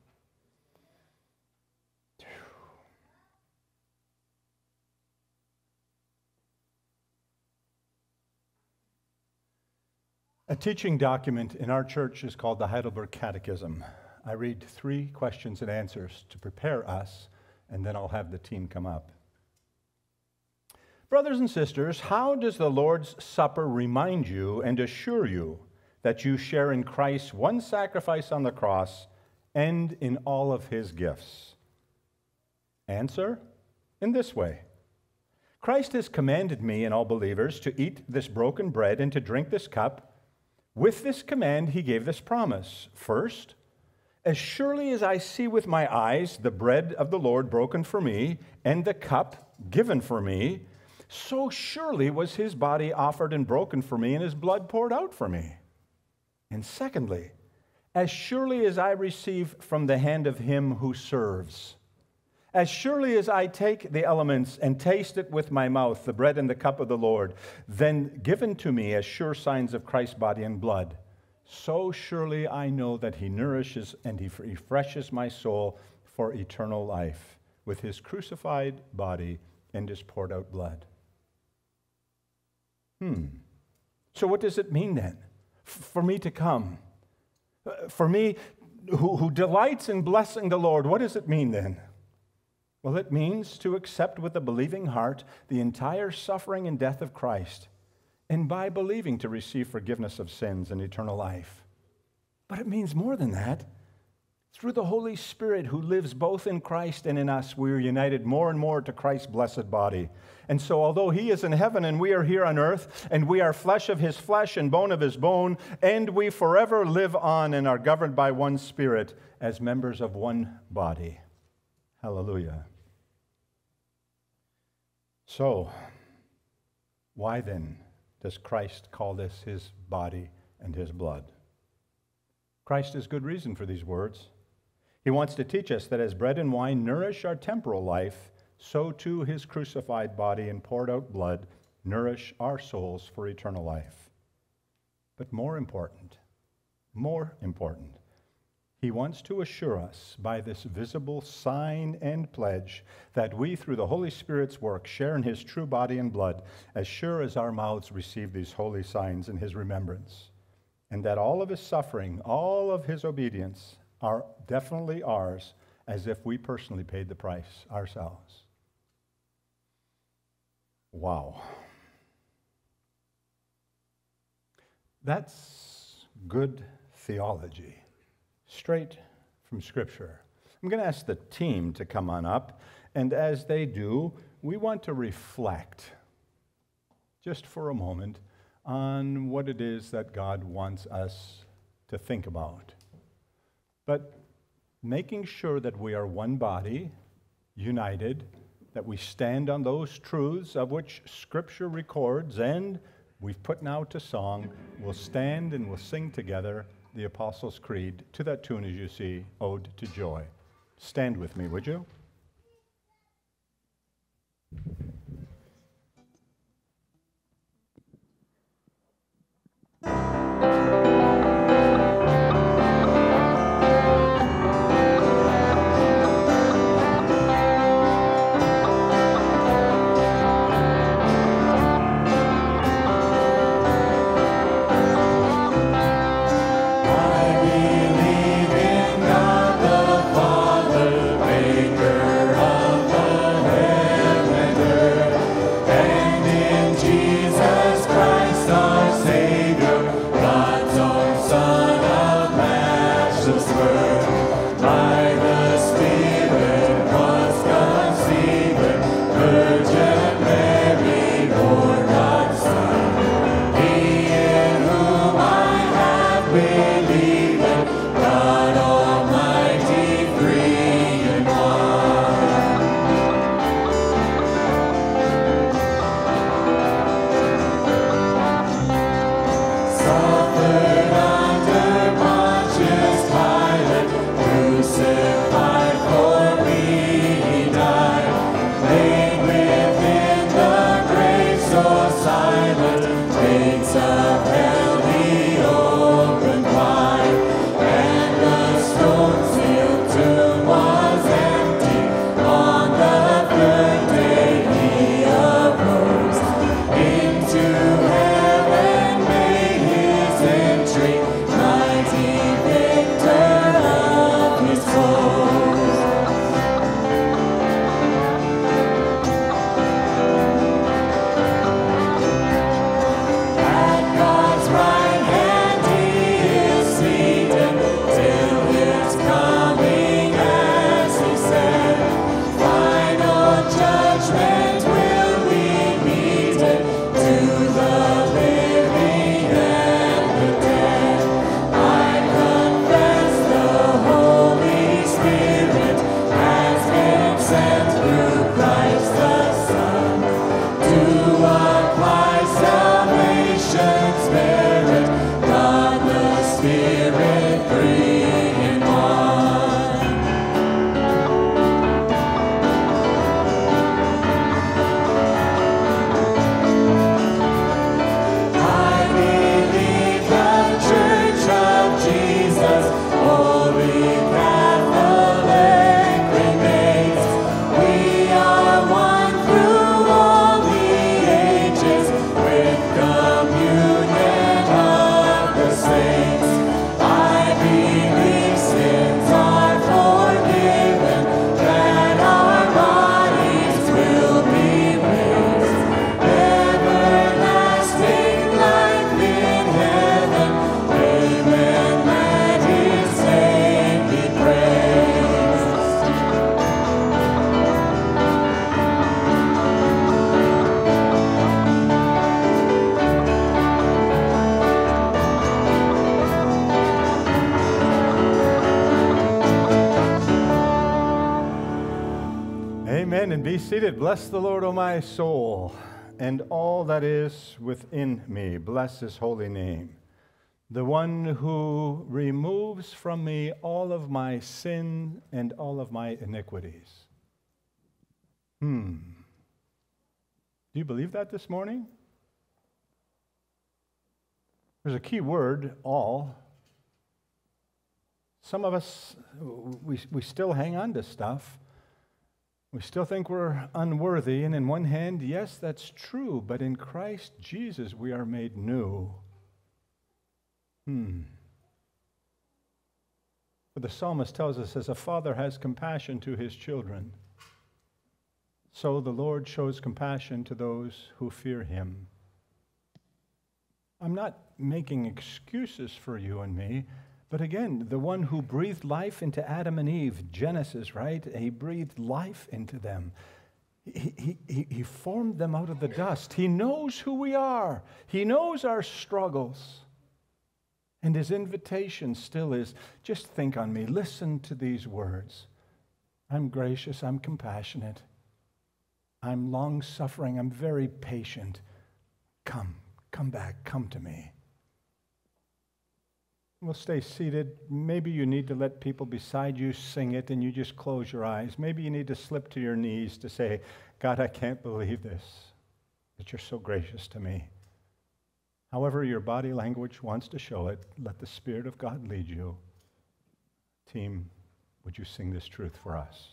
A teaching document in our church is called the Heidelberg Catechism. I read three questions and answers to prepare us, and then I'll have the team come up. Brothers and sisters, how does the Lord's Supper remind you and assure you that you share in Christ's one sacrifice on the cross and in all of his gifts? Answer, in this way. Christ has commanded me and all believers to eat this broken bread and to drink this cup. With this command, he gave this promise. First, as surely as I see with my eyes the bread of the Lord broken for me and the cup given for me, so surely was his body offered and broken for me and his blood poured out for me. And secondly, as surely as I receive from the hand of him who serves, as surely as I take the elements and taste it with my mouth, the bread and the cup of the Lord, then given to me as sure signs of Christ's body and blood, so surely I know that he nourishes and he refreshes my soul for eternal life with his crucified body and his poured out blood. Hmm. So what does it mean then? F- for me to come? Uh, for me who, who delights in blessing the Lord, what does it mean then? Well, it means to accept with a believing heart the entire suffering and death of Christ, and by believing to receive forgiveness of sins and eternal life. But it means more than that. Through the Holy Spirit who lives both in Christ and in us, we are united more and more to Christ's blessed body. And so although he is in heaven and we are here on earth, and we are flesh of his flesh and bone of his bone, and we forever live on and are governed by one Spirit as members of one body. Hallelujah. So, why then does Christ call this his body and his blood? Christ has good reason for these words. He wants to teach us that as bread and wine nourish our temporal life, so too his crucified body and poured out blood nourish our souls for eternal life. But more important, more important, he wants to assure us by this visible sign and pledge that we, through the Holy Spirit's work, share in his true body and blood, as sure as our mouths receive these holy signs in his remembrance, and that all of his suffering, all of his obedience are definitely ours, as if we personally paid the price ourselves. Wow. That's good theology. Straight from Scripture. I'm going to ask the team to come on up, and as they do, we want to reflect just for a moment on what it is that God wants us to think about. But making sure that we are one body, united, that we stand on those truths of which Scripture records, and we've put now to song, we'll stand and we'll sing together the Apostles' Creed to that tune, as you see, Ode to Joy. Stand with me, would you? Father, maker of the heaven and earth. Amen. And be seated. Bless the Lord, O my soul, and all that is within me. Bless his holy name. The one who removes from me all of my sin and all of my iniquities. Hmm. Do you believe that this morning? There's a key word, all. Some of us, we, we still hang on to stuff. We still think we're unworthy, and in one hand, yes, that's true, but in Christ Jesus we are made new. Hmm. But the psalmist tells us, as a father has compassion to his children, so the Lord shows compassion to those who fear him. I'm not making excuses for you and me, but again, the one who breathed life into Adam and Eve, Genesis, right? He breathed life into them. He, he, he, he formed them out of the dust. He knows who we are. He knows our struggles. And his invitation still is, just think on me. Listen to these words. I'm gracious. I'm compassionate. I'm long-suffering. I'm very patient. Come, come back. Come to me. We'll stay seated. Maybe you need to let people beside you sing it and you just close your eyes. Maybe you need to slip to your knees to say, God, I can't believe this, that you're so gracious to me. However your body language wants to show it, let the Spirit of God lead you. Team, would you sing this truth for us?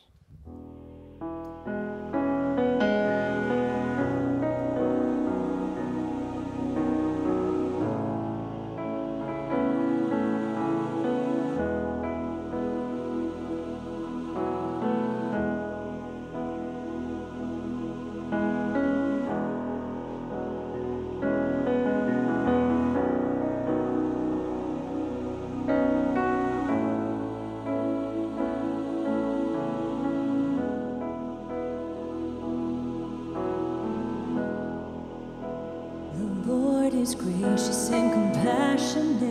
Is gracious and compassionate,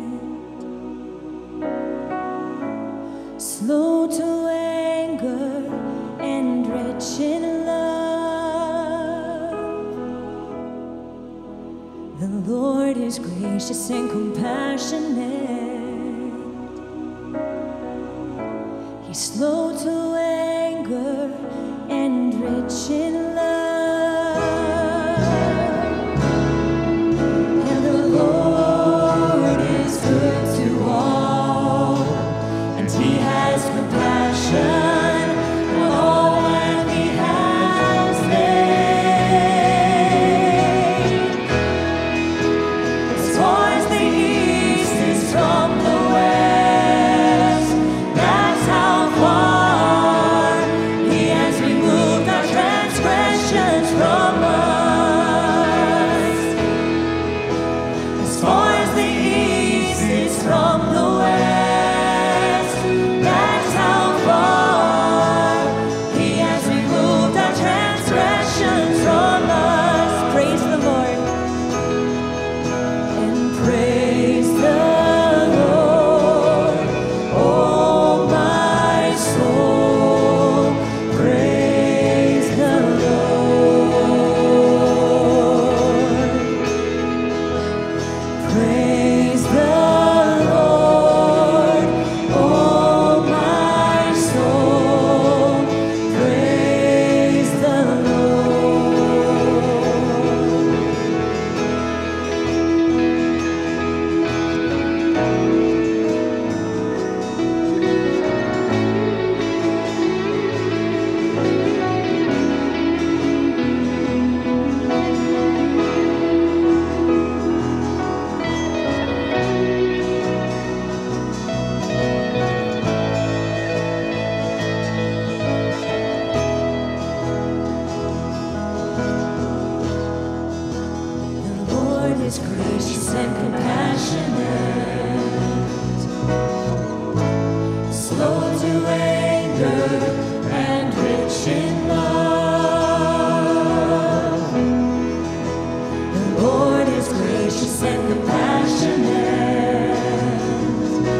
slow to anger and rich in love. The Lord is gracious and compassionate. He's slow to anger and rich in love.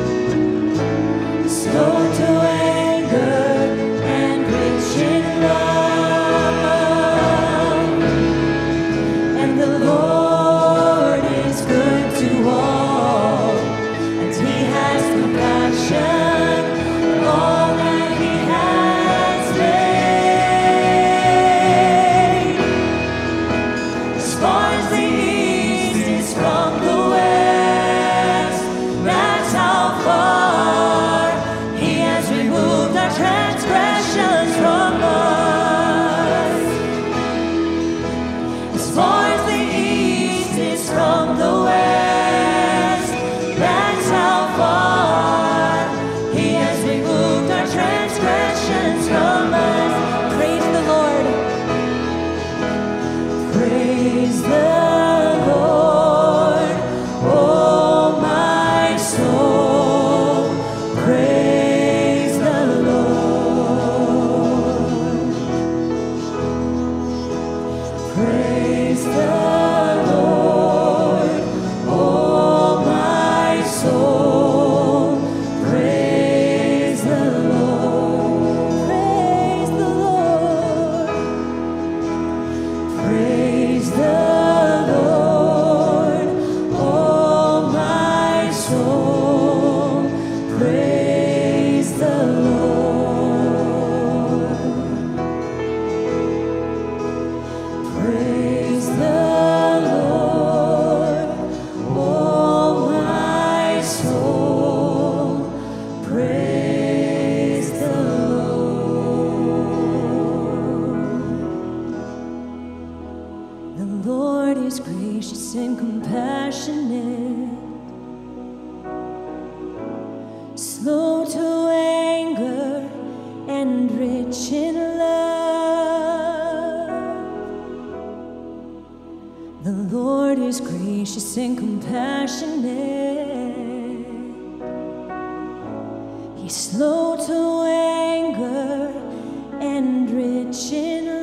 Slow to anger and rich in love. and compassionate, slow to anger and rich in love. The Lord is gracious and compassionate. He's slow to anger and rich in love.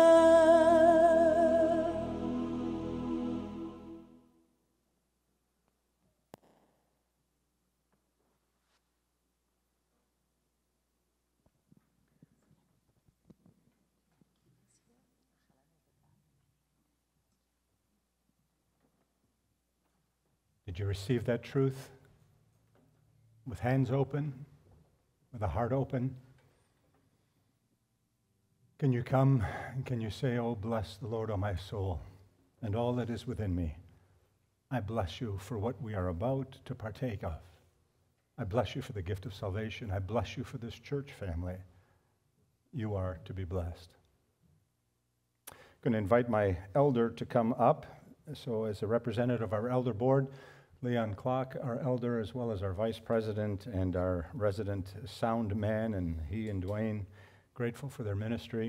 Did you receive that truth with hands open, with a heart open? Can you come and can you say, "Oh, bless the Lord, O my soul, and all that is within me. I bless you for what we are about to partake of. I bless you for the gift of salvation. I bless you for this church family. You are to be blessed." I'm going to invite my elder to come up. So as a representative of our elder board, Leon Clark, our elder, as well as our vice president and our resident sound man, and he and Dwayne, grateful for their ministry.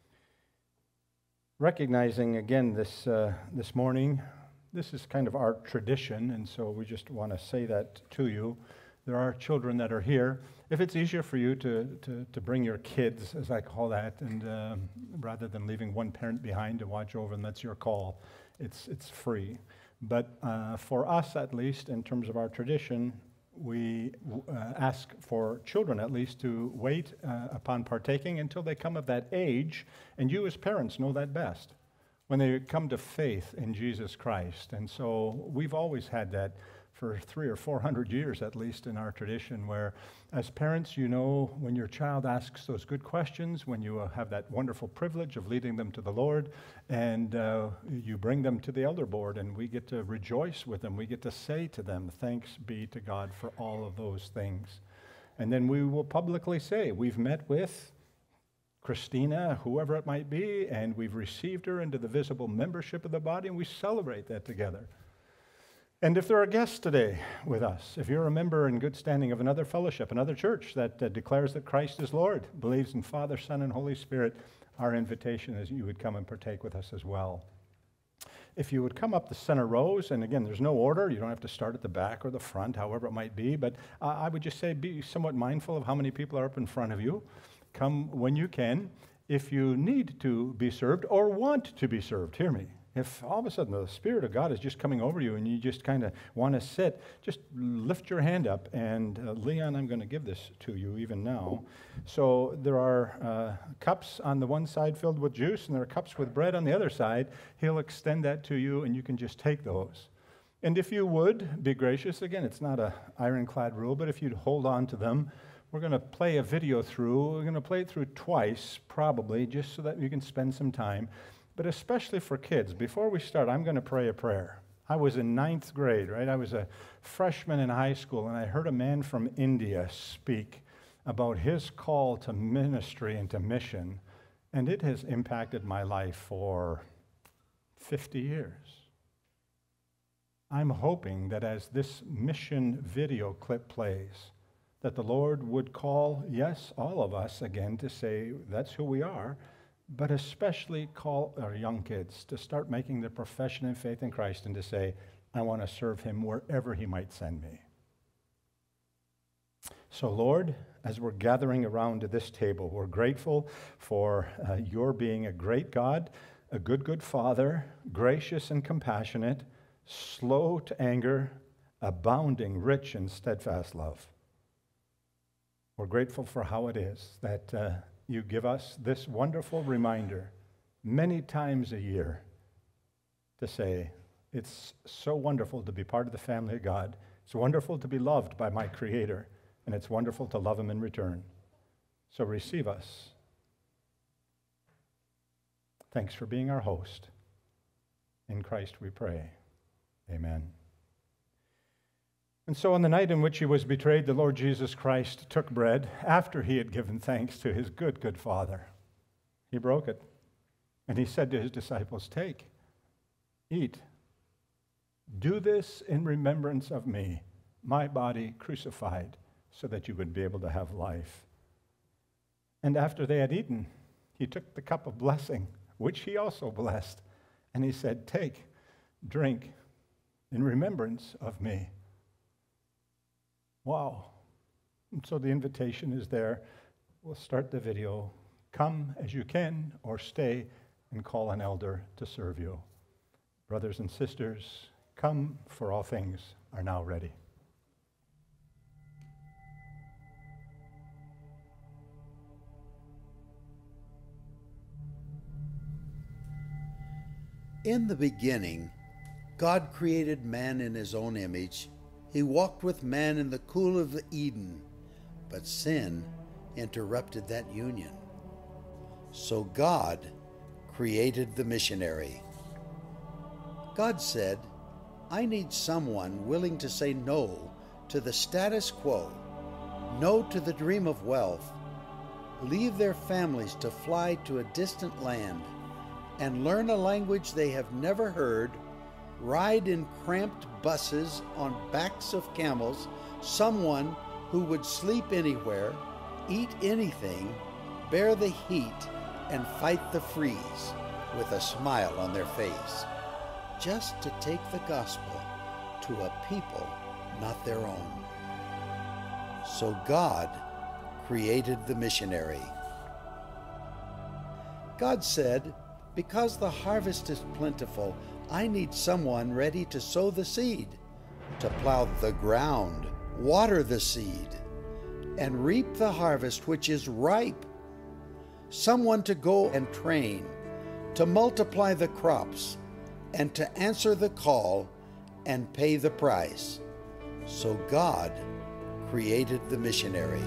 Recognizing again this uh, this morning, this is kind of our tradition, and so we just want to say that to you. There are children that are here. If it's easier for you to, to, to bring your kids, as I call that, and uh, rather than leaving one parent behind to watch over them, that's your call. It's, it's free. But uh, for us, at least, in terms of our tradition, we uh, ask for children, at least, to wait uh, upon partaking until they come of that age, and you as parents know that best, when they come to faith in Jesus Christ. And so we've always had that for three or four hundred years, at least, in our tradition, where as parents, you know, when your child asks those good questions, when you uh, have that wonderful privilege of leading them to the Lord, and uh, you bring them to the elder board, and we get to rejoice with them. We get to say to them, "Thanks be to God for all of those things." And then we will publicly say, "We've met with Christina," whoever it might be, "and we've received her into the visible membership of the body," and we celebrate that together. And if there are guests today with us, if you're a member in good standing of another fellowship, another church that uh, declares that Christ is Lord, believes in Father, Son, and Holy Spirit, our invitation is you would come and partake with us as well. If you would come up the center rows, and again, there's no order. You don't have to start at the back or the front, however it might be, but uh, I would just say be somewhat mindful of how many people are up in front of you. Come when you can. If you need to be served or want to be served, hear me. If all of a sudden the Spirit of God is just coming over you and you just kind of want to sit, just lift your hand up. And uh, Leon, I'm going to give this to you even now. So there are uh, cups on the one side filled with juice, and there are cups with bread on the other side. He'll extend that to you, and you can just take those. And if you would be gracious, again, it's not an ironclad rule, but if you'd hold on to them, we're going to play a video through. We're going to play it through twice, probably, just so that you can spend some time. But especially for kids, before we start, I'm going to pray a prayer. I was in ninth grade, right? I was a freshman in high school, and I heard a man from India speak about his call to ministry and to mission, and it has impacted my life for fifty years. I'm hoping that as this mission video clip plays, that the Lord would call, yes, all of us again to say that's who we are, but especially call our young kids to start making their profession of faith in Christ and to say, I want to serve him wherever he might send me. So Lord, as we're gathering around this table, we're grateful for uh, your being a great God, a good, good Father, gracious and compassionate, slow to anger, abounding, rich in steadfast love. We're grateful for how it is that uh, you give us this wonderful reminder many times a year to say, it's so wonderful to be part of the family of God. It's wonderful to be loved by my Creator, and it's wonderful to love him in return. So receive us. Thanks for being our host. In Christ we pray. Amen. And so on the night in which he was betrayed, the Lord Jesus Christ took bread after he had given thanks to his good, good Father. He broke it, and he said to his disciples, take, eat. Do this in remembrance of me, my body crucified, so that you would be able to have life. And after they had eaten, he took the cup of blessing, which he also blessed, and he said, take, drink, in remembrance of me. Wow. And so the invitation is there. We'll start the video. Come as you can, or stay and call an elder to serve you. Brothers and sisters, come, for all things are now ready. In the beginning, God created man in his own image. He walked with man in the cool of Eden, but sin interrupted that union. So God created the missionary. God said, I need someone willing to say no to the status quo, no to the dream of wealth, leave their families to fly to a distant land, and learn a language they have never heard, ride in cramped buses on backs of camels, someone who would sleep anywhere, eat anything, bear the heat, and fight the freeze with a smile on their face, just to take the gospel to a people not their own. So God created the missionary. God said, because the harvest is plentiful, I need someone ready to sow the seed, to plow the ground, water the seed, and reap the harvest which is ripe. Someone to go and train, to multiply the crops, and to answer the call and pay the price. So God created the missionary.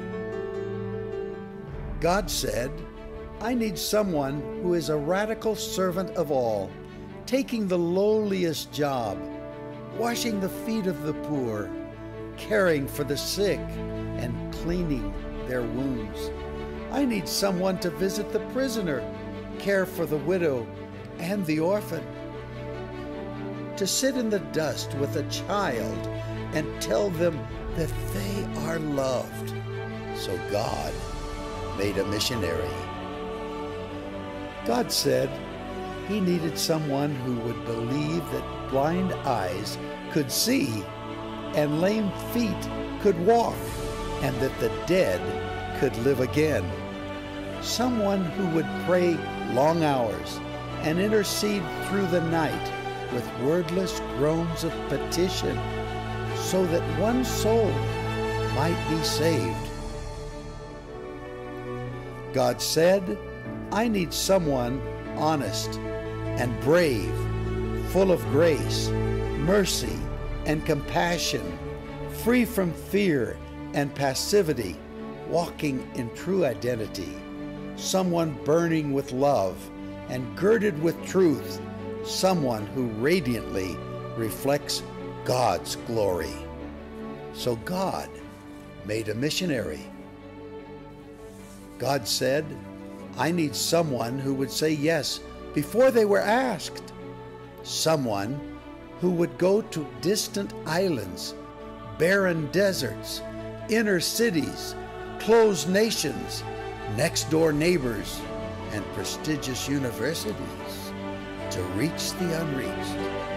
God said, I need someone who is a radical servant of all, taking the lowliest job, washing the feet of the poor, caring for the sick, and cleaning their wounds. I need someone to visit the prisoner, care for the widow and the orphan, to sit in the dust with a child and tell them that they are loved. So God made a missionary. God said he needed someone who would believe that blind eyes could see and lame feet could walk and that the dead could live again. Someone who would pray long hours and intercede through the night with wordless groans of petition so that one soul might be saved. God said, I need someone honest and brave, full of grace, mercy, and compassion, free from fear and passivity, walking in true identity, someone burning with love and girded with truth, someone who radiantly reflects God's glory. So God made a missionary. God said, I need someone who would say yes before they were asked, someone who would go to distant islands, barren deserts, inner cities, closed nations, next-door neighbors, and prestigious universities to reach the unreached.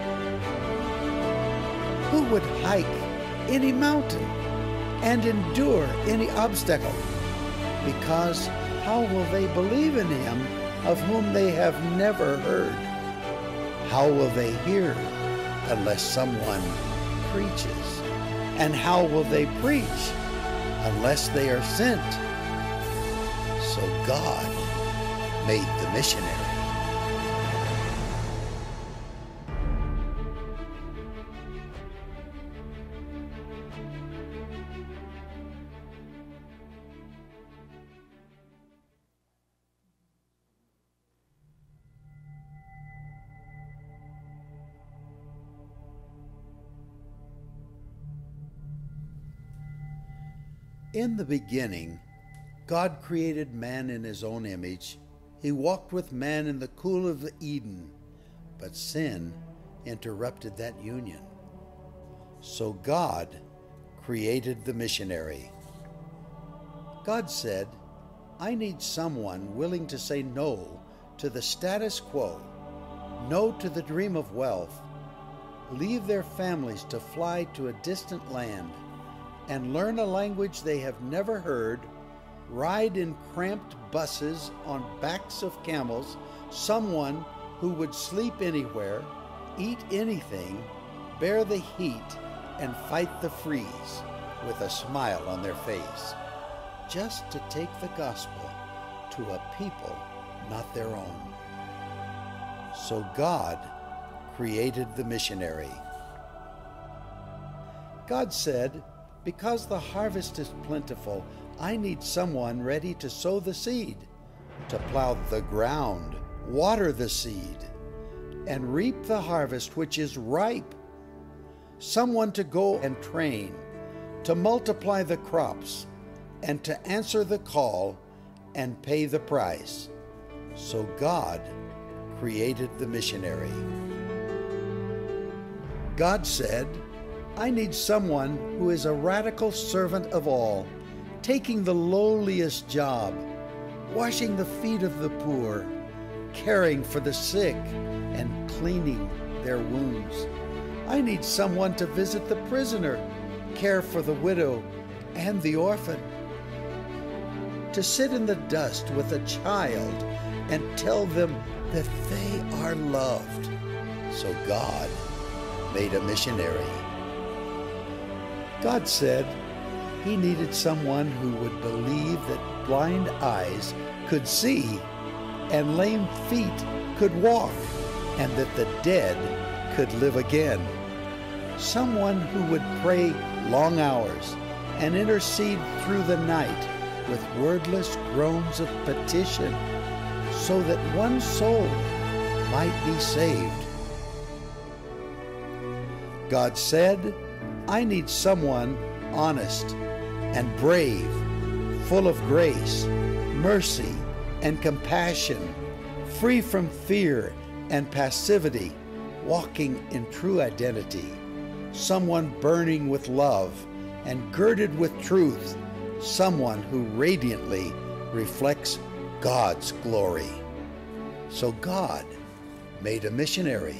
Who would hike any mountain and endure any obstacle? Because how will they believe in him of whom they have never heard? How will they hear unless someone preaches? And how will they preach unless they are sent? So God made the missionary. In the beginning, God created man in his own image. He walked with man in the cool of Eden, but sin interrupted that union. So God created the missionary. God said, I need someone willing to say no to the status quo, no to the dream of wealth, leave their families to fly to a distant land and learn a language they have never heard, ride in cramped buses on backs of camels, someone who would sleep anywhere, eat anything, bear the heat, and fight the freeze with a smile on their face, just to take the gospel to a people not their own. So God created the missionary. God said, because the harvest is plentiful, I need someone ready to sow the seed, to plow the ground, water the seed, and reap the harvest which is ripe. Someone to go and train, to multiply the crops, and to answer the call and pay the price. So God created the missionary. God said, I need someone who is a radical servant of all, taking the lowliest job, washing the feet of the poor, caring for the sick, and cleaning their wounds. I need someone to visit the prisoner, care for the widow and the orphan, to sit in the dust with a child and tell them that they are loved. So God made a missionary. God said he needed someone who would believe that blind eyes could see and lame feet could walk and that the dead could live again. Someone who would pray long hours and intercede through the night with wordless groans of petition so that one soul might be saved. God said, I need someone honest and brave, full of grace, mercy, and compassion, free from fear and passivity, walking in true identity, someone burning with love and girded with truth, someone who radiantly reflects God's glory. So God made a missionary.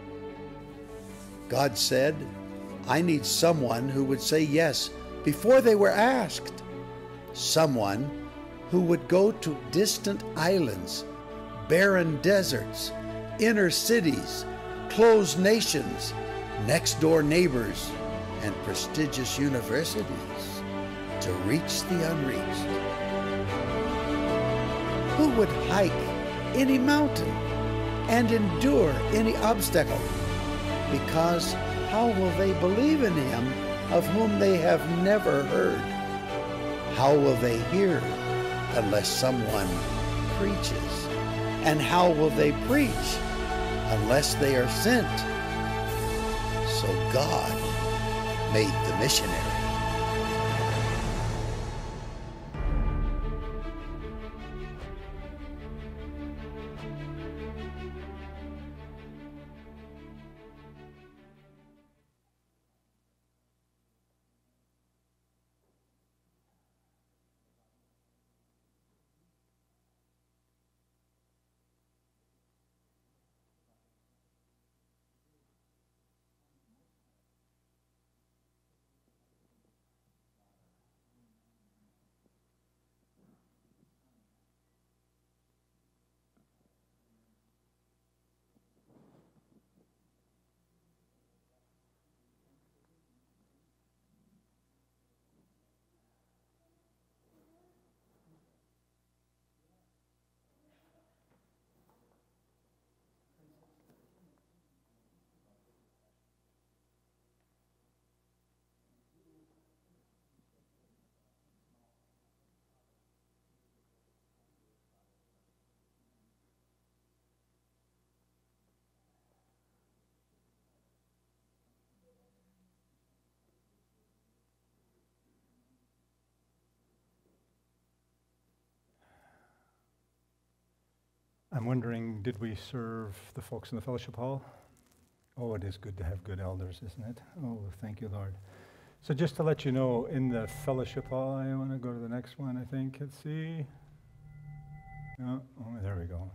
God said, I need someone who would say yes before they were asked, someone who would go to distant islands, barren deserts, inner cities, closed nations, next-door neighbors, and prestigious universities to reach the unreached. Who would hike any mountain and endure any obstacle? Because how will they believe in him of whom they have never heard? How will they hear unless someone preaches? And how will they preach unless they are sent? So God made the missionary. I'm wondering, did we serve the folks in the fellowship hall Oh, it is good to have good elders, isn't it? Oh, thank you, Lord. So just to let you know, in the fellowship hall, I want to go to the next one, I think. Let's see. Oh, oh, there we go.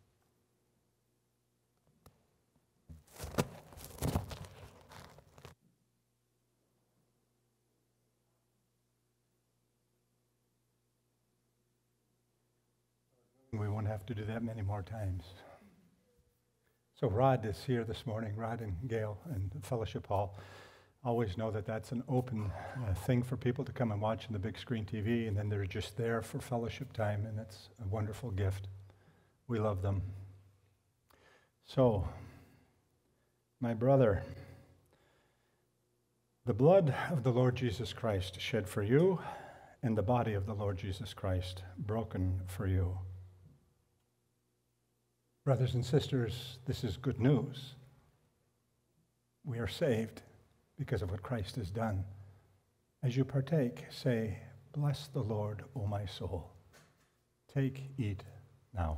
We won't have to do that many more times. So Rod is here this morning, Rod and Gail in the fellowship hall. Always know that that's an open uh, thing for people to come and watch on the big screen T V, and then they're just there for fellowship time, and it's a wonderful gift. We love them. So, my brother, the blood of the Lord Jesus Christ shed for you, and the body of the Lord Jesus Christ broken for you. Brothers and sisters, this is good news. We are saved because of what Christ has done. As you partake, say, "Bless the Lord, O my soul." Take, eat now.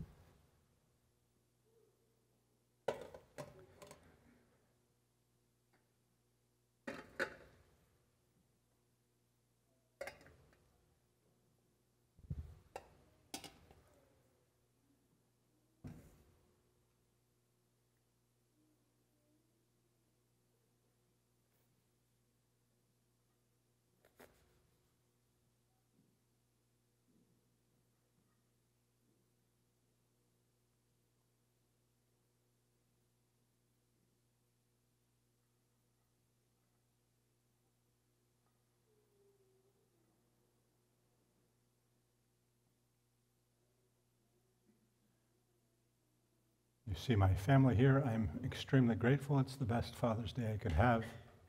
You see my family here. I'm extremely grateful. It's the best Father's Day I could have.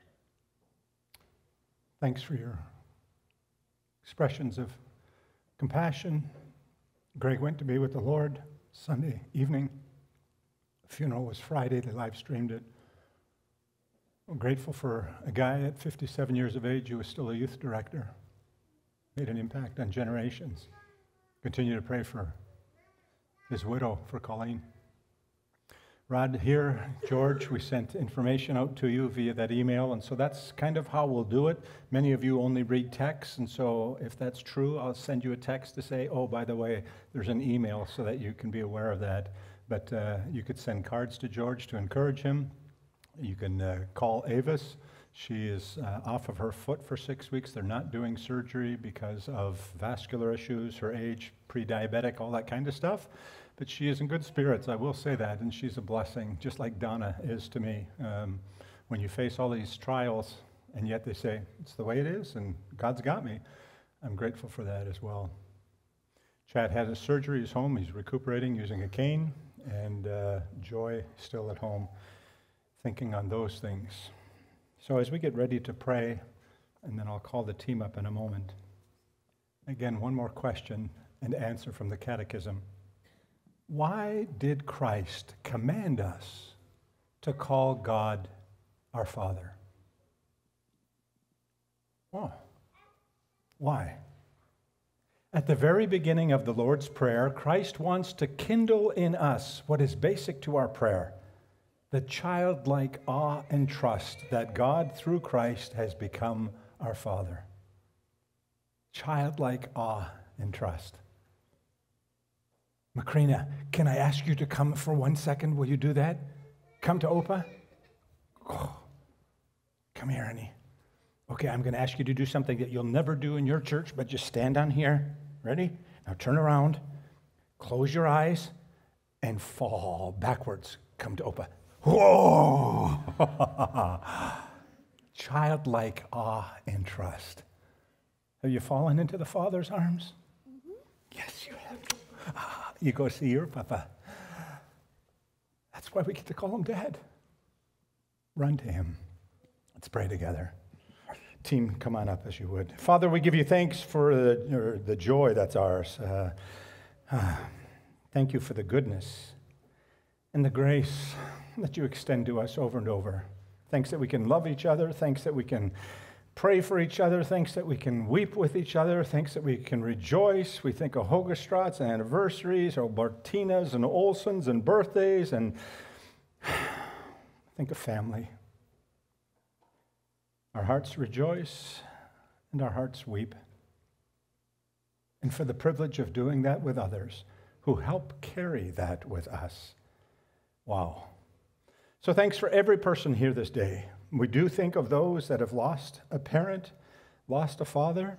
Thanks for your expressions of compassion. Greg went to be with the Lord Sunday evening. The funeral was Friday. They live streamed it. I'm grateful for a guy at fifty-seven years of age who was still a youth director. Made an impact on generations. Continue to pray for his widow, for Colleen. Rod here, George, we sent information out to you via that email, and so that's kind of how we'll do it. Many of you only read texts, and so if that's true, I'll send you a text to say, oh, by the way, there's an email so that you can be aware of that. But uh, you could send cards to George to encourage him. You can uh, call Avis. She is uh, off of her foot for six weeks. They're not doing surgery because of vascular issues, her age, pre-diabetic, all that kind of stuff. But she is in good spirits, I will say that, and she's a blessing, just like Donna is to me. Um, when you face all these trials, and yet they say, it's the way it is, and God's got me, I'm grateful for that as well. Chad had his surgery, he's home, he's recuperating using a cane, and uh, Joy still at home, thinking on those things. So as we get ready to pray, and then I'll call the team up in a moment. Again, one more question and answer from the Catechism. Why did Christ command us to call God our Father? Oh, why? At the very beginning of the Lord's Prayer, Christ wants to kindle in us what is basic to our prayer, the childlike awe and trust that God, through Christ, has become our Father. Childlike awe and trust. Macrina, can I ask you to come for one second? Will you do that? Come to Opa. Oh, come here, honey. Okay, I'm going to ask you to do something that you'll never do in your church, but just stand down here. Ready? Now turn around, close your eyes, and fall backwards. Come to Opa. Whoa! Childlike awe and trust. Have you fallen into the Father's arms? Mm-hmm. Yes, you have. Ah, you go see your Papa. That's why we get to call him Dad. Run to him. Let's pray together. Team, come on up as you would. Father, we give you thanks for the, the joy that's ours. Uh, uh, thank you for the goodness and the grace that you extend to us over and over. Thanks that we can love each other. Thanks that we can pray for each other. Thanks that we can weep with each other. Thanks that we can rejoice. We think of Hogestrats and anniversaries, or Bartinas and Olsons and birthdays, and think of family. Our hearts rejoice and our hearts weep. And for the privilege of doing that with others who help carry that with us. Wow. So thanks for every person here this day. We do think of those that have lost a parent, lost a father.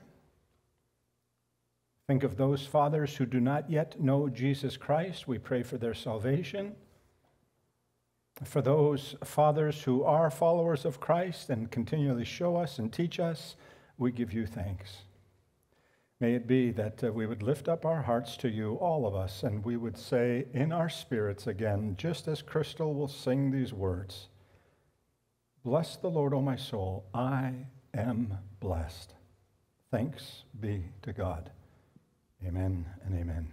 Think of those fathers who do not yet know Jesus Christ. We pray for their salvation. For those fathers who are followers of Christ and continually show us and teach us, we give you thanks. May it be that uh, we would lift up our hearts to you, all of us, and we would say in our spirits again, just as Crystal will sing these words, "Bless the Lord, O my soul, I am blessed." Thanks be to God. Amen and amen.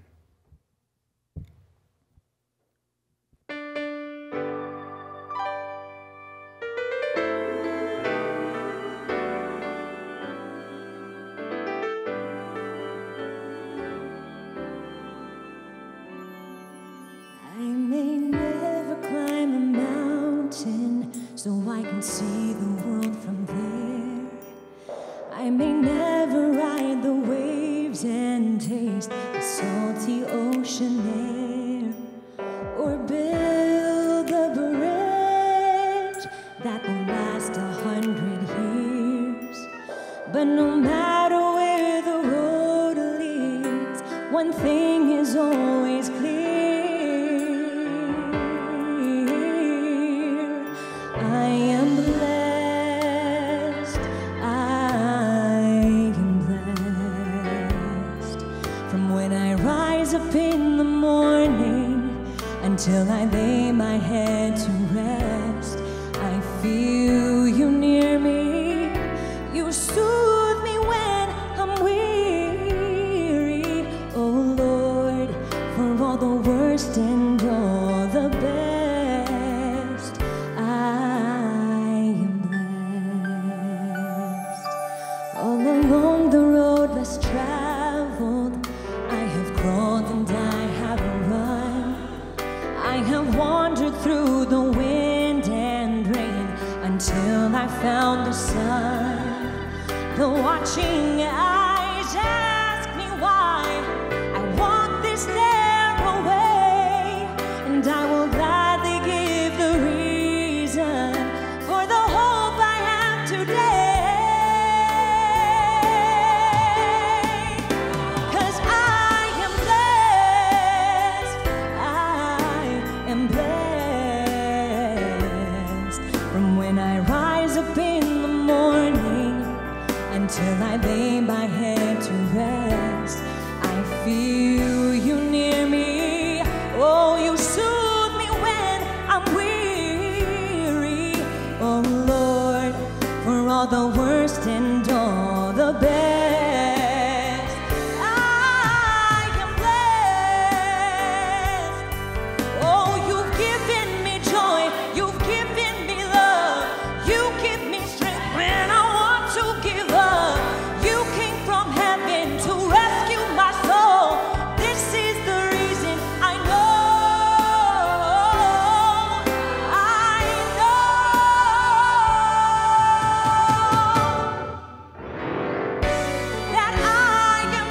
So I can see the world from there. I may never ride the waves and taste the salty ocean air, or build a bridge that will last a hundred years. But no matter where the road leads, one thing is always clear. Till I lay my head to rest, I feel you near me. You soothe me when I'm weary. Oh Lord, for all the worst and all the best, I am blessed. All along the road less traveled, I have crawled and I have run. I have wandered through the wind and rain until I found the sun. The watching eyes ask me why I walk this narrow way, and I will gladly give the reason for the hope I have today. 'Cause I am blessed, I am blessed. From when I rise up in the morning until I lay my head to rest, I feel you near me. Oh, you soothe me when I'm weary. Oh Lord, for all the worst and all the best, I am blessed. Oh, you've given me joy, you've given me love, you give me strength when I want to give up. You came from heaven to rescue my soul. This is the reason I know, I know that I am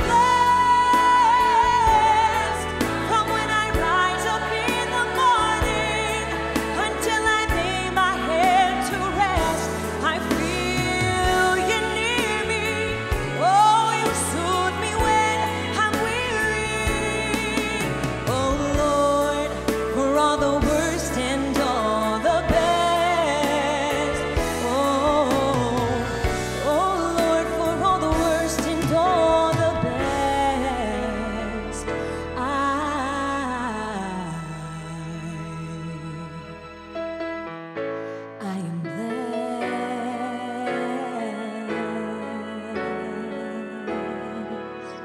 blessed. From when I rise up in the morning until I lay my head to rest, I feel you near me. Oh, you soothe me when I'm weary. Oh Lord, for all the worst and all the best. Oh, oh Lord, for all the worst and all the best, I I am blessed.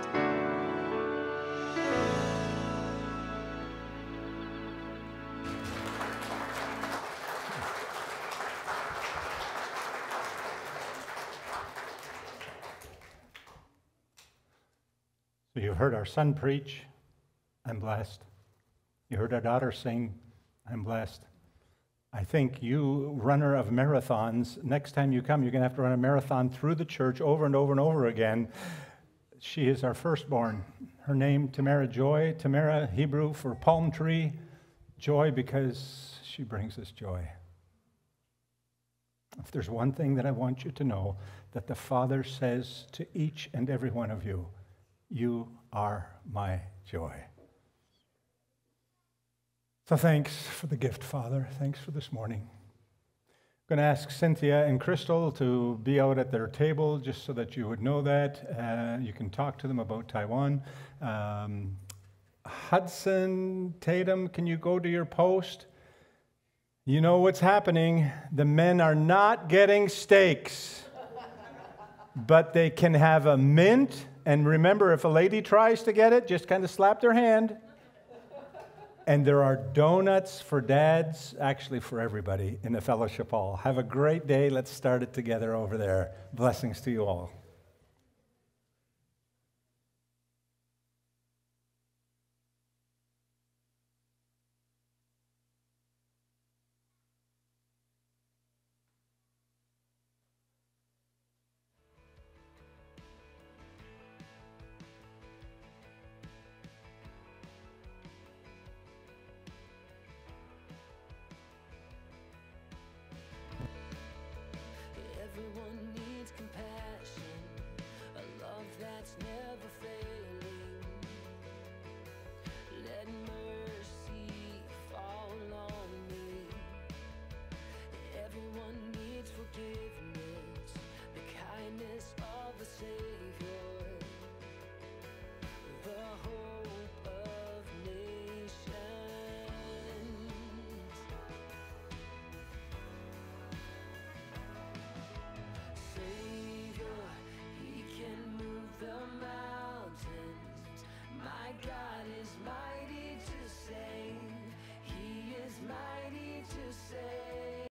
So you heard our son preach, I'm blessed. You heard our daughter sing, I'm blessed. I think you, runner of marathons, next time you come, you're going to have to run a marathon through the church over and over and over again. She is our firstborn. Her name, Tamara Joy. Tamara, Hebrew for palm tree. Joy because she brings us joy. If there's one thing that I want you to know, that the Father says to each and every one of you, you are my joy. So thanks for the gift, Father. Thanks for this morning. I'm going to ask Cynthia and Crystal to be out at their table just so that you would know that. Uh, you can talk to them about Taiwan. Um, Hudson, Tatum, can you go to your post? You know what's happening. The men are not getting steaks, but they can have a mint. And remember, if a lady tries to get it, just kind of slap their hand. And there are donuts for dads, actually for everybody in the fellowship hall. Have a great day. Let's start it together over there. Blessings to you all.